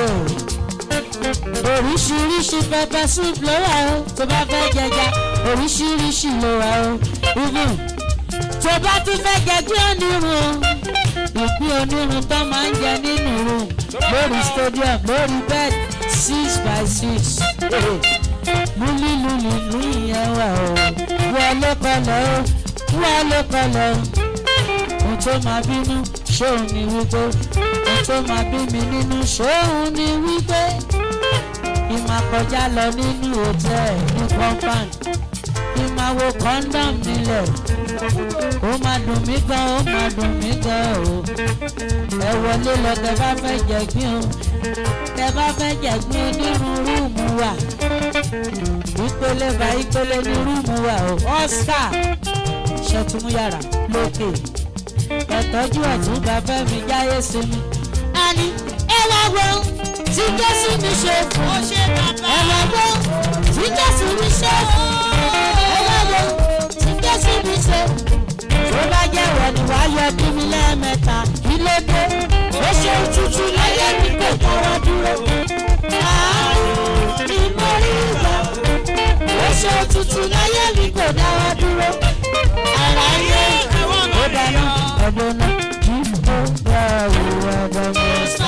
S1: oríṣiríṣi pẹpẹ soup ló wà o tó bá fẹ́ jẹja oríṣiríṣi ló wà o even tó bá tún fẹ́ jẹ gbé onírun o ìpín onírun tó máa ń jẹ nínú room lórí stadium lórí bed six by six lúlí lúlí lúlí yẹn wà o wọ́n ló kọlẹ̀ o wọ́n ló kọlẹ̀ o ohun tó máa bínú ṣóun ni wípé ohun tó máa bí mi nínú ṣóun ni wípé ìmọ̀ kọjá lọ nínú hòtẹ́ẹ̀lì ní compound ìmọ̀ wo condom nílẹ̀ ó máa dùn mí gan ó máa dùn mí gan o ẹ wọlé lọ tẹ bá fẹ́ jẹ̀gbín o tẹ bá fẹ́ jẹ̀gbín onírun rúùmù wà ìpele bá ìpele ní rúùmù wà o Oscar ṣètùmú yàrá lókè ẹ̀tọ́jú ọ̀tún bá fẹ́ mi jáyé sí mi. àní ẹ wá wo tí Jésù mi ṣe fún ó ṣe bàbá ẹ wá wo tí Jésù mi ṣe fún ẹ wá wo tí Jésù mi ṣe tó bá jẹ́ wọ̀ ni wàá yọ bí mi lẹ́ẹ̀mẹ́ta kí ló dé ó ṣe òtútù láyé mi kò dáwọ́ dúró. àánú ni mo rí ìgbà ó ṣe òtútù láyé mi kò dáwọ́ dúró. ara yẹ ó dáná ọdún náà kí ó bá ìwà àdàmọ́ sá.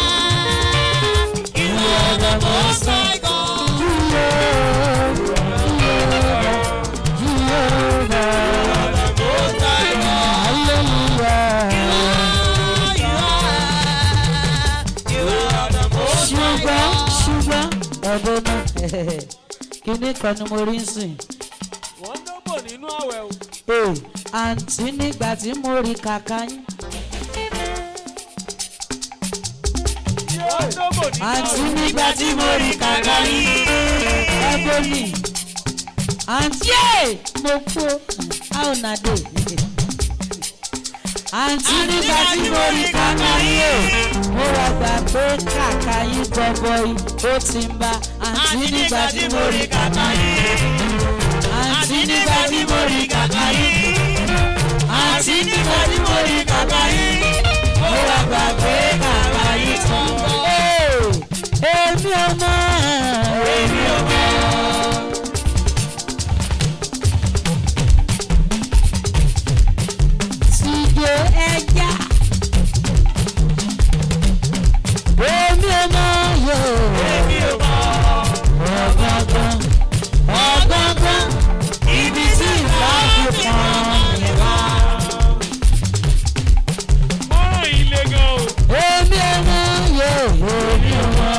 S1: ìwà àdàmọ́ sá gan. jíyó jíyó jíyó bá àdàmọ́ sá gan. hallelujah. ṣùgbọ́n ṣùgbọ́n ọdún náà kíní kan ni mo rí ń sìn.
S2: wọ́n dọ́bọ̀ nínú àwẹ̀ o.
S1: ee àǹtí nígbà tí mo rí kàkà yín. àǹtí nígbà tí mo rí kàkà yín. ẹgbẹ́ mi àǹtí ẹ̀ mo kó àwọn nàdó. àǹtí nígbà tí mo rí kàkà yín o mo wá gbà pé kàkà yín bọ́bọ́ yìí ó ti ń bá. àǹtí nígbà tí mo rí kàkà yín. àǹtí nígbà tí mo rí kàkà yín. àǹtí nígbà tí mo rí kàkà yín. mo wá gbà pé kàkà yín tán bọ́. èmi ò mọ̀ èmi ò mọ̀. tìjọ ẹja èmi ò mọ̀ yóò èmi ò mọ̀ ọ̀gángan ọ̀gángan ibi tí ìlà fi kàn mí wá.
S2: mọ́ràn ilé gan o.
S1: èmi ò mọ̀ yóò èmi ò mọ̀.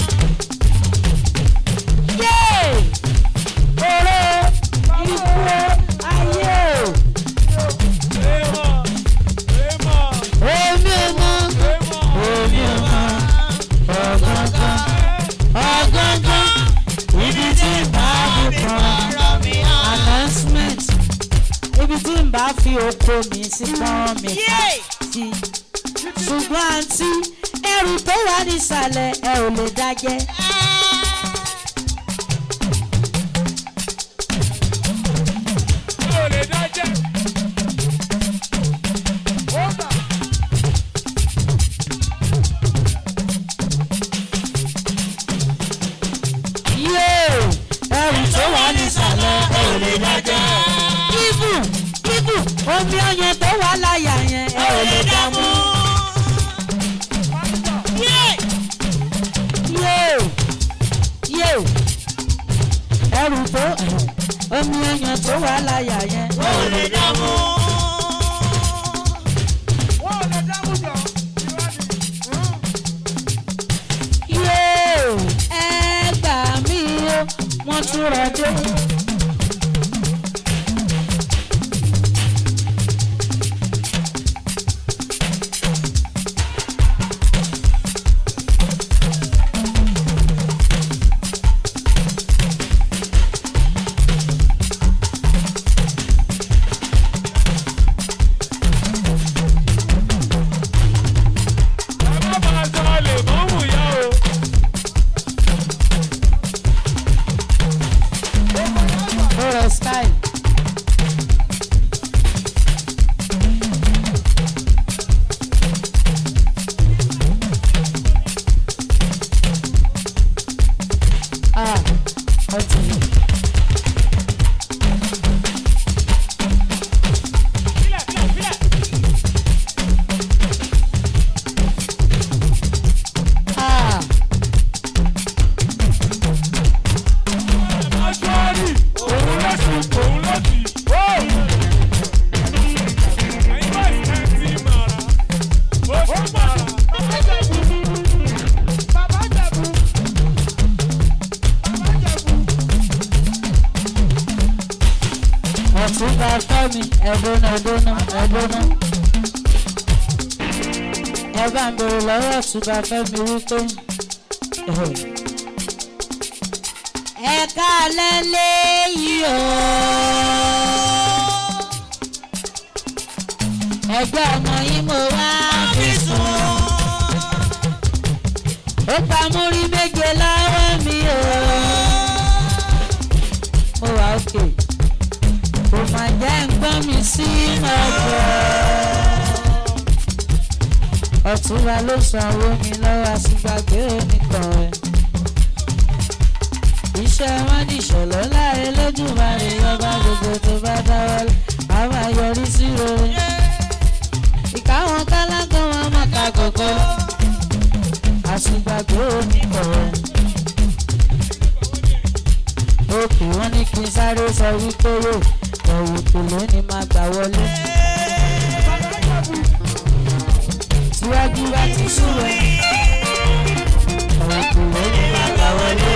S1: yé oró ikú ayé o.
S2: èèmọ̀ èèmọ̀
S1: èmi ò mọ̀ èmi ò mọ̀ ọ̀gángan ọ̀gángan ibi tí ìbá fi kàn mí. announcement ibi tí n bá fi oko mi sí kàn mí ká sí. ṣùgbọ́n àǹtí ẹrù tó wà nísàlẹ̀ ẹ ò lè dájẹ́.
S2: ò lè dájẹ́. ó gbà.
S1: omi ọyàn tó wà láyà yẹn ẹ ò lè dààmú. yóò yóò ẹrù tó omi ọyàn tó wà láyà yẹn ẹ ò lè dààmú. yóò ẹ gbà mí o wọ́n tún rọjò. Ṣùgbọ́n Fẹ́mi wípé ẹ̀ka lẹ́lẹ́ yìí o ẹgbẹ́ ọmọ yìí mo wá fi sùn ó gba múrí méje lọ́wọ́ mi o mo wà òkè kò má jẹ́ ń gbọ́n mi sí ọ̀pọ̀. Ọ̀túnba ló sanwó mi lọ́wọ́ àsìgbàgbé oníkan ẹ̀. Iṣẹ́ wọn ní ìṣọ̀lọ́ láàrin lójúmọ́rin ọba gbogbo tó bá dáwọ́lé a máa yọrí sí rere. Ìkáwọn kálákọ̀ wọn mọ̀ ká gọ̀gọ́ àsìgbàgbé oníkan ẹ̀. Òkè wọn ní kí n sáré sọ wípé yóò ẹ̀wù kùlé ni máa gbà wọlé. Síwájú bá ti súwẹ̀ ọ̀rọ̀ kò lórí máa gbà wọlé.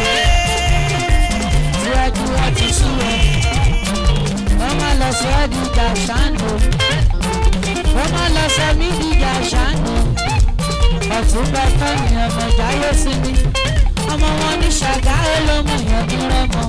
S1: Síwájú bá ti súwẹ̀ wọ́n máa lọ sọ ọ́ di ìjà ṣáàndó. Wọ́n máa lọ sọ mí di ìjà ṣáàndó. Ọ̀túnba Fẹ́mi ọmọ ìjáyé sí mi. Ọmọ wọn ní ṣàgá olómọ yẹn ní rẹ́mọ.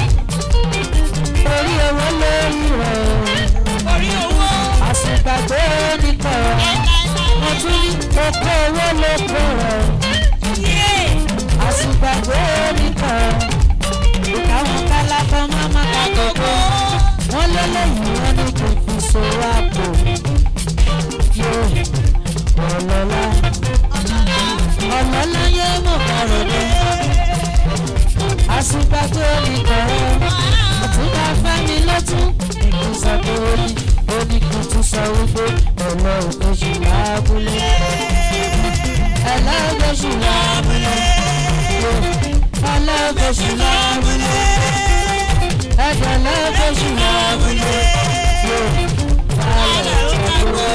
S1: Orí owó lórí rẹ̀ o. Orí owó. Àṣìgbàgbé oníkọ̀ọ́. Mo tún ní oko owó lóko rẹ̀. Àṣìgbàgbé oníkan. Ìkáwọn kálákọ̀ máa má ka kókó. Wọ́n lélẹ́yìn wọn ní kí n fi ṣòwò àpò. Yóò ọ̀lọ́lá. Ọ̀lọ́lá yé mọ̀ kárọ̀dọ̀. Àṣìgbàgbé oníkan. Ọ̀túnba Fẹ́mi lọ́tún. Ìkùsàgbé oní. Oníkan tún sọ wípé ọ̀lọ́ òkèjì lábúlé. Ẹ̀lọ́ òkèjì lábúlé. Ọ̀lọ́ òkèjì lábúlé. Ẹ̀jẹ̀ lọ́kèjì lábúlé. Báyọ̀ tẹ̀gbọ́.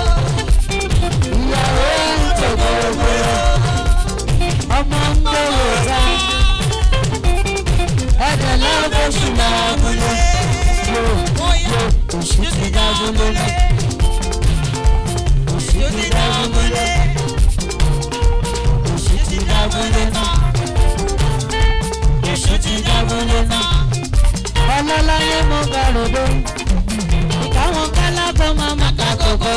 S1: Ìyàwó ń tẹ̀gbọ́. Ọmọ ń gbòòrò ta. Ẹ̀jẹ̀ lọ́kèjì lábúlé. Oṣù ti dábúlé náà. Oṣù ti dábúlé. Oṣù ti dábúlé náà. Oṣù ti dábúlé náà. Ọlọ́láyé mo gbà ròdó. Ìkáwọn kálábọ̀ máa má ka kókó.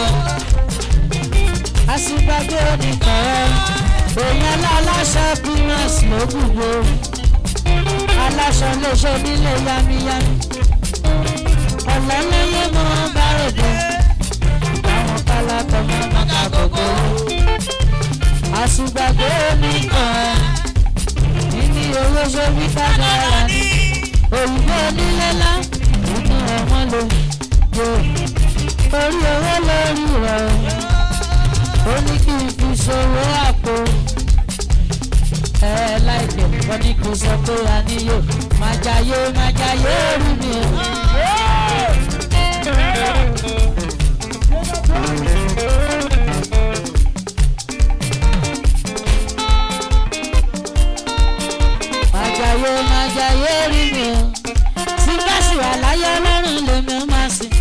S1: Àṣìgbàgbé oníkọ̀ọ́. Èèyàn láláṣọ Primus ló gbùgbó. Aláṣọ lè ṣe nílé yámiyámi. Ọlọ́láyé mo gbà ròdó. Ìkáwọn kálábọ̀ máa má ka kókó. Àṣìgbàgbé oníkọ̀ọ́. Níní owó sórí kájára ní. Òyìnbó onílẹ́lá nínú ọmọ ló yóò ní kò sọ pé a níyò máa jayé máa jayé rí mi o. máa jayé máa jayé rí mi o. tí bá sì wà láyé ọlọ́run lèmi ó máa sìn.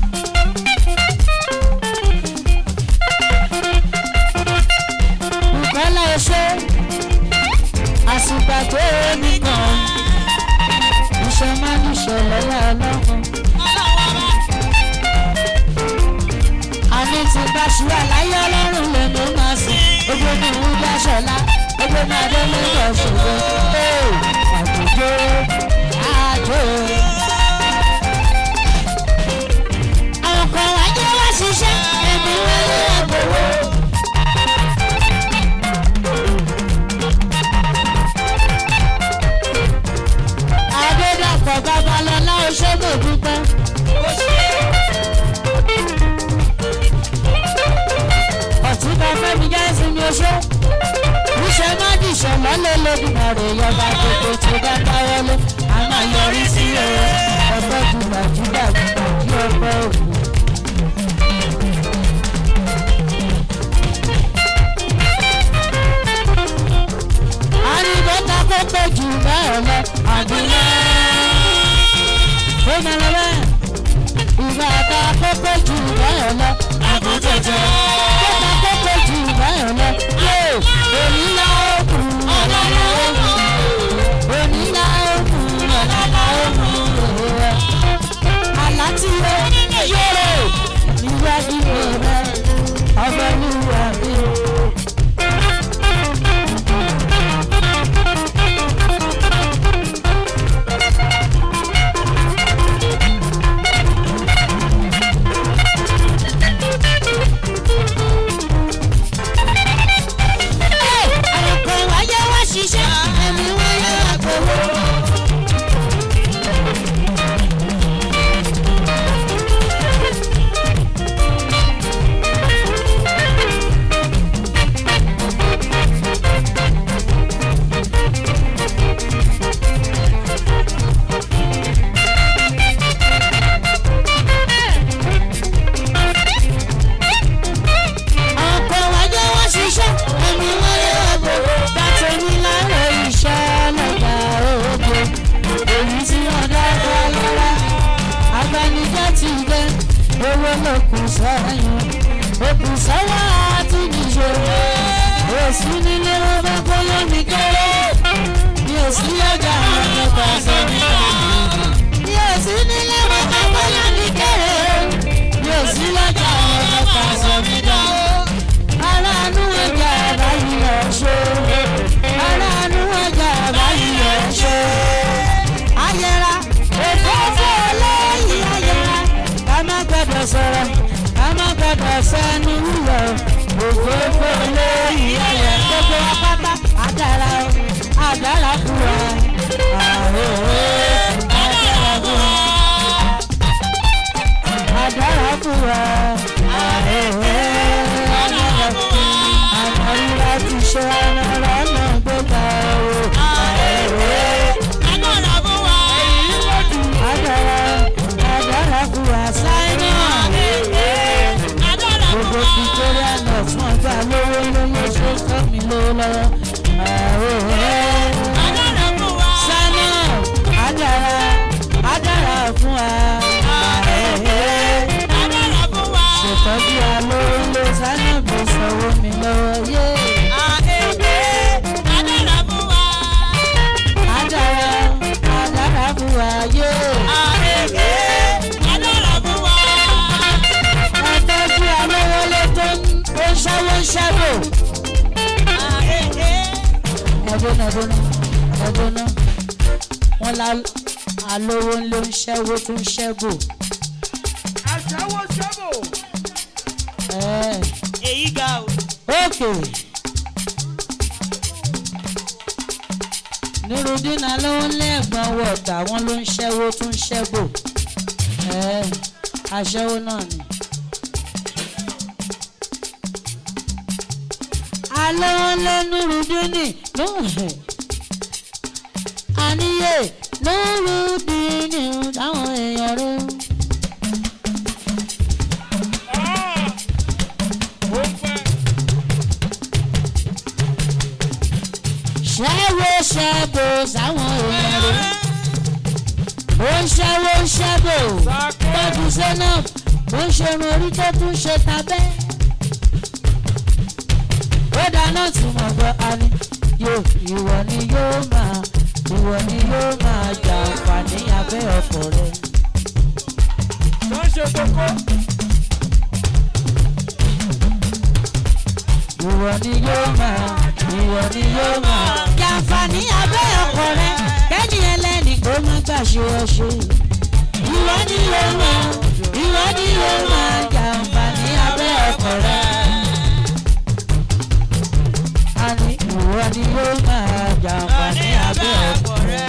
S1: ìpẹ́lẹ̀ ṣe àsìkò tó nìkan iṣẹ́ máa ń ṣẹlẹ̀ lọ́lọ́kan. àní tí bá ṣúwà láyé ọlọ́run lèmi máa sìn. ojú ni ìwú bá ṣọlá ojú ni adé ló lọ ṣòro. àjòjò àjò. àwọn kan wájú wá ṣiṣẹ́ ẹ̀mí wọlé àgbòwò. Adédàpọ̀ Babalọ́lá Oṣogbo dúpẹ́. Ọ̀túnba Fẹ́mi Jẹ́sí ni oṣó. Níṣẹ́ má dìṣẹ́ lọ́lé lódìmọ̀rẹ́ yọba gbogbo tó bá dáwọ́lé. A máa yọrí sí ẹ̀rọ ọgbẹ́ jùgbàjùgbà jùgbàjú ọgbẹ́ òkú. Àríbọ́tà kó pé jù bẹ́ẹ̀ lọ àdúrà. Ó mẹ́rin bẹ́ẹ̀. Ìgbà ta kó pé jù bẹ́ẹ̀ lọ àbújẹjẹ. Bọ́tà kó pé jù bẹ́ẹ̀ lọ. Yóò onílà òkun ọ̀làlà òkun. Onílà òkun ọ̀làlà òkun rẹ̀. Àlá tí ó yóò níwájú rẹ̀ ọbẹ̀ níwájú mi. Alówó ló ń ṣẹ́wó tó ń ṣẹ́bò.
S3: Àṣẹ́wó ṣẹ́bò.
S1: Èyí ga o. Ókè. Nurudeen Alówó lẹ́ẹ̀gbọ́n wọ̀tà wọn ló ń ṣẹ́wó tó ń ṣẹ́bò. Aṣẹ́wó náà ni. Alówó lé Nurudeen lóhùn. yé Nurudeen táwọn èèyàn rẹ̀. ṣẹ́wó ṣẹ́bò sáwọn èèyàn rẹ̀. ó ń ṣẹ́wó ṣẹ́bò tọ́jú sẹ́nà ó ń ṣerun orí tó tún ṣe tabẹ́. ó dáná tí mo gbọ́ ani yóò ìwọ ni yóò máa ìwọ ni yóò máa jàǹfààní abẹ́ ọkọ̀ rẹ̀.
S2: tó ń ṣe kókó.
S1: ìwọ ni yóò máa ìwọ ni yóò máa jàǹfààní abẹ́ ọkọ̀ rẹ̀ kẹ́ni ẹlẹ́ni kó má gbà ṣe ọṣẹ. ìwọ ni yóò máa ìwọ ni yóò máa jàǹfààní abẹ́ ọkọ̀ rẹ̀. àní ìwọ ni yóò máa jàǹfààní abẹ́ ọkọ̀ rẹ̀.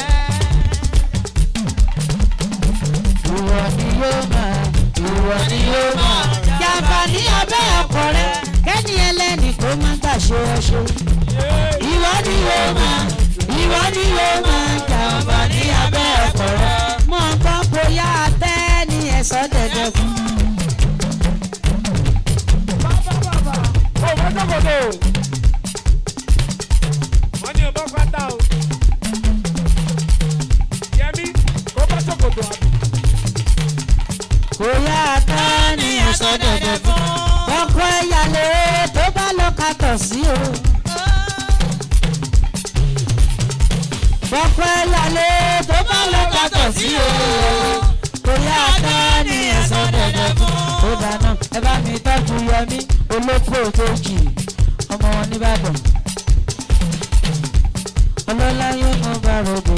S1: ìwọ ni yóò máa ìwọ ni yóò máa jàǹfààní abẹ́ ọkọ̀ rẹ̀ kẹ́ni ẹlẹ́ni kó má gbà ṣe ọṣẹ. ìwọ ni yóò máa ìwọ ni yóò máa jàǹfààní abẹ́ ọkọ̀ rẹ̀. mọ̀ gbọ́ bóyá tẹ́ ní ẹ̀sọ́ dẹ̀dẹ̀ fún.
S2: bàbá bàbá ò bá sọ̀kòtò. wọ́n ní ọba pátá o. yẹmi kó bá sọ̀kòtò àbí.
S1: bóyá tẹ́ ní ẹ̀sọ́ dẹ̀dẹ̀ fún. ọkọ̀ ẹ̀yàlé tó bá lọ kàtọ̀ sí o. ọkọ̀ ẹ̀yàlé tó bá lọ kàtọ̀ sí o. bóyá tẹ́ ní ẹ̀sọ́ dẹ̀dẹ̀ fún. ó dáná ẹ bá mi tọ́jú yẹmí olóko tó jì ọmọ wọn nìbàdàn. ọlọ́lá yóò mọ bá rògbò.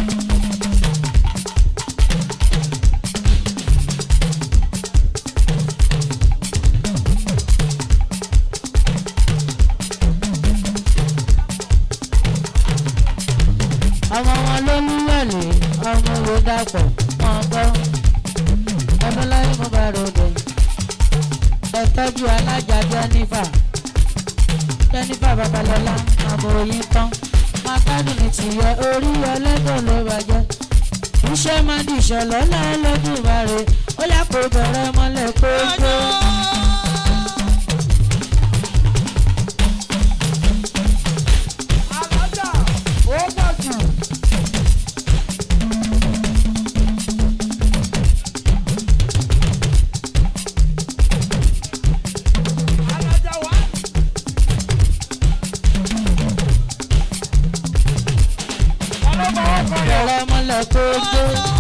S1: ọmọ wọn ló lúwẹ̀lì ọmọ wo dàpọ̀ wọn gbọ́. ọlọ́lá yóò mọ bá rògbò. ẹ tọ́jú alájà Jennifer Jennifer Babalọ́lá àmọ́ oyin tán mákàdùn ní tìyẹ orí ẹlẹ́gbọ̀n ló bàjẹ́. iṣẹ́ máa di ìṣọ̀lọ́ lẹ́lẹ́dùn bàrẹ̀ ó yà kó bẹ̀rẹ̀ mọ́lẹ̀ kókó.
S2: alájà ó pọ̀ jù. alájà wá. ọlọ́mọ ọkọ yẹn.
S1: bẹ̀rẹ̀ mọ́lẹ̀ kókó.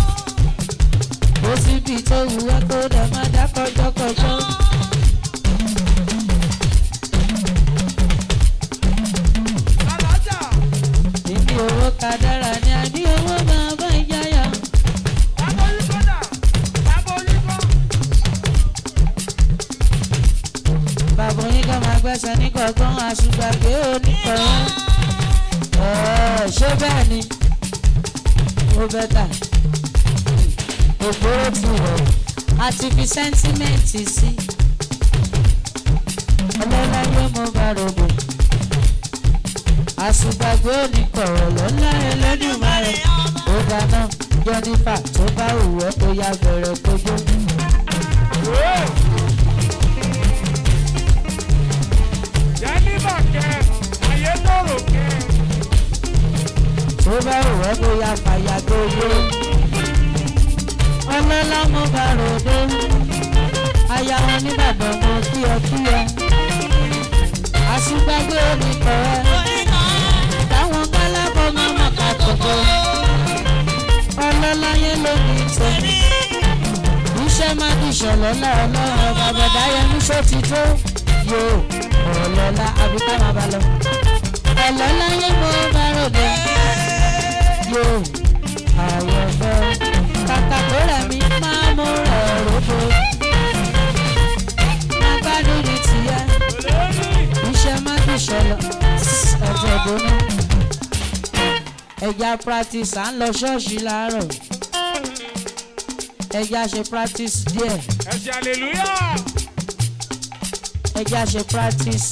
S1: ó síbi tó wúwẹ́ kó dẹ̀ má dá kọjọ́kọjọ́.
S2: alájà.
S1: níbi owó kádàrá ni a ní owó máa bá ìjáyà.
S2: bàbá oníkọ́ dà. bàbá oníkọ́.
S1: bàbá oníkan máa gbẹ́sẹ̀ ní kọ̀ọ̀kan àṣùgbàgbé oníkọ̀ọ́. ẹ̀ẹ́ ṣé bẹ́ẹ̀ ni ó bẹ́tà ògbóró ti rọ̀ a ti fi sẹ́ńtímẹ́ǹtì sí. ọlọ́lá yóò mọ bá rògbò. àṣùgbàgbé oníkọ̀ọ́ lọ́lá Ẹlẹ́dùmarè. ó dáná Jennifer tó bá òwúrọ̀ tó yá bẹ̀rẹ̀ kójó.
S2: Jennifer kẹ ayé lóró kẹ.
S1: tó bá òwúrọ̀ tó yá fàyà gbogbo. ọlọ́lá mo bá rògbò. aya wọn nìbàdàn mo kí ọ kí ọ. àṣùgbàgbé oníkọ̀ọ́ táwọn kálábọ̀ máa má ka kọ̀kọ́. ọlọ́lá yẹn ló ní tèmi. iṣẹ́ má di ìṣọ̀lọ́ lọ́ọ̀lọ́ọ̀ bàbá dáyẹmí ṣó ti tó. yóò ọlọ́lá àbíká máa bá lọ. ọlọ́lá yẹn mo bá rògbò. yóò àyọ̀fẹ́ kàkà tó rẹ̀ mí máa mú rẹ̀ rògbò. máa gbádùn ní tìyẹ́. iṣẹ́ má di ìṣọ̀lọ́ ẹ̀jẹ̀ gbóná. ẹja practice à ń lọ ṣọ́ọ̀ṣì láàárọ̀. ẹja ṣe practice díẹ̀.
S2: ẹ ṣe hallelujah.
S1: ẹja ṣe practice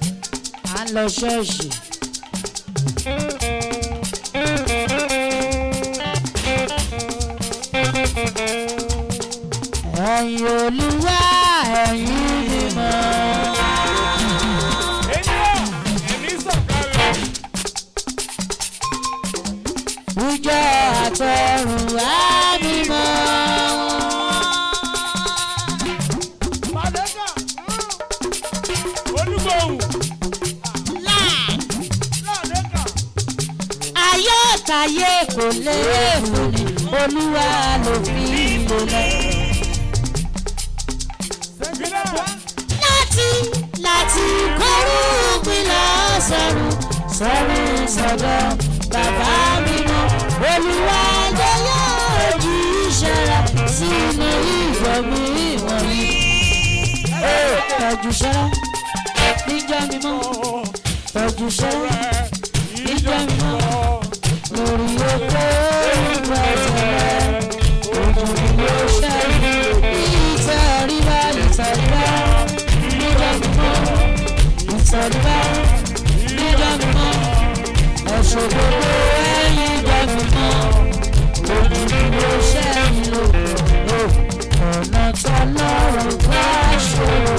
S1: à ń lọ ṣọ́ọ̀ṣì. ẹ̀yin Olúwa ẹ̀yin mímọ́.
S2: Ènìyàn ẹ̀mí sọ̀kalẹ̀.
S1: Ìjọ àtọ̀run á mímọ́.
S2: Màlẹ́kà olúgbòhùn. Láàlẹ́kà.
S1: Ayọ̀tayé kò lè fún ni Olúwa ló fi lélẹ̀. Láti láti kọ́rùgbìn lọ sọ̀rùn sọ̀rùn sọ̀dọ̀ bàbá mi mọ́. Olúwa yóò ojú ìṣẹ́ra sínú ìjọ mi wọ̀nyí. Tọ́jú ṣẹ́ra níjọ́ mi mọ́. Tọ́jú ṣẹ́ra níjọ́ mi mọ́. Lórí oko ìgbàsẹ̀lẹ̀ ojú ìwé ṣẹ́yìn. Ìtẹ̀ríba ìtẹ̀ríba níjọ́ mi mọ́. Ìtẹ̀ríba níjọ́ mi mọ́. Ẹ̀ṣọ́ gbogbo ẹ̀yìn ìjọ́ mi mọ́. Ojú ìwé ṣẹ́yìn lò ó. Ọ̀nà tọ́lọ́run bá ṣòro.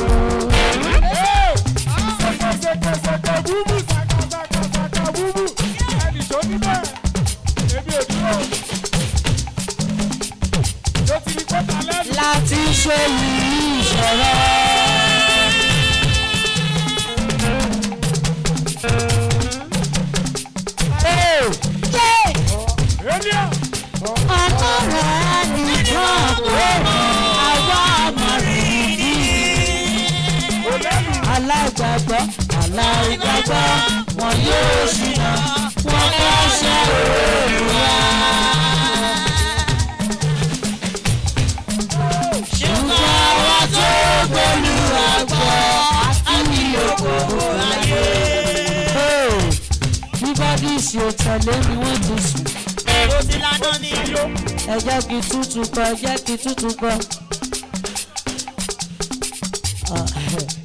S2: Sẹ̀kẹ̀sẹ̀kẹ̀ búbú sàkàsàkàsàkà búbú. Ẹnì tó níbẹ̀. Èmi ò dúró. Ló ti ní kọ́ta lẹ́nu.
S1: Láti ṣe yìí ìṣòro.
S2: Ènìyàn.
S1: Ọ̀nà rẹ̀ nìkan kò mọ̀ àwa máa rí bí. Aláìgbàgbọ́ aláìgbàgbọ́ wọn yóò ṣìnà wọn kọ́ ṣe Olúwa. Ṣùgbọ́n àwọn tó gbólúwa gbọ́ àti òkòkò ayé. Bíbọ́dí ìsì òtẹ̀lé ni wọ́n ti sùn.
S3: Èrò ti lánàá ní.
S1: Ẹ jẹ́ kí tútù kọ, ẹ jẹ́ kí tútù kọ.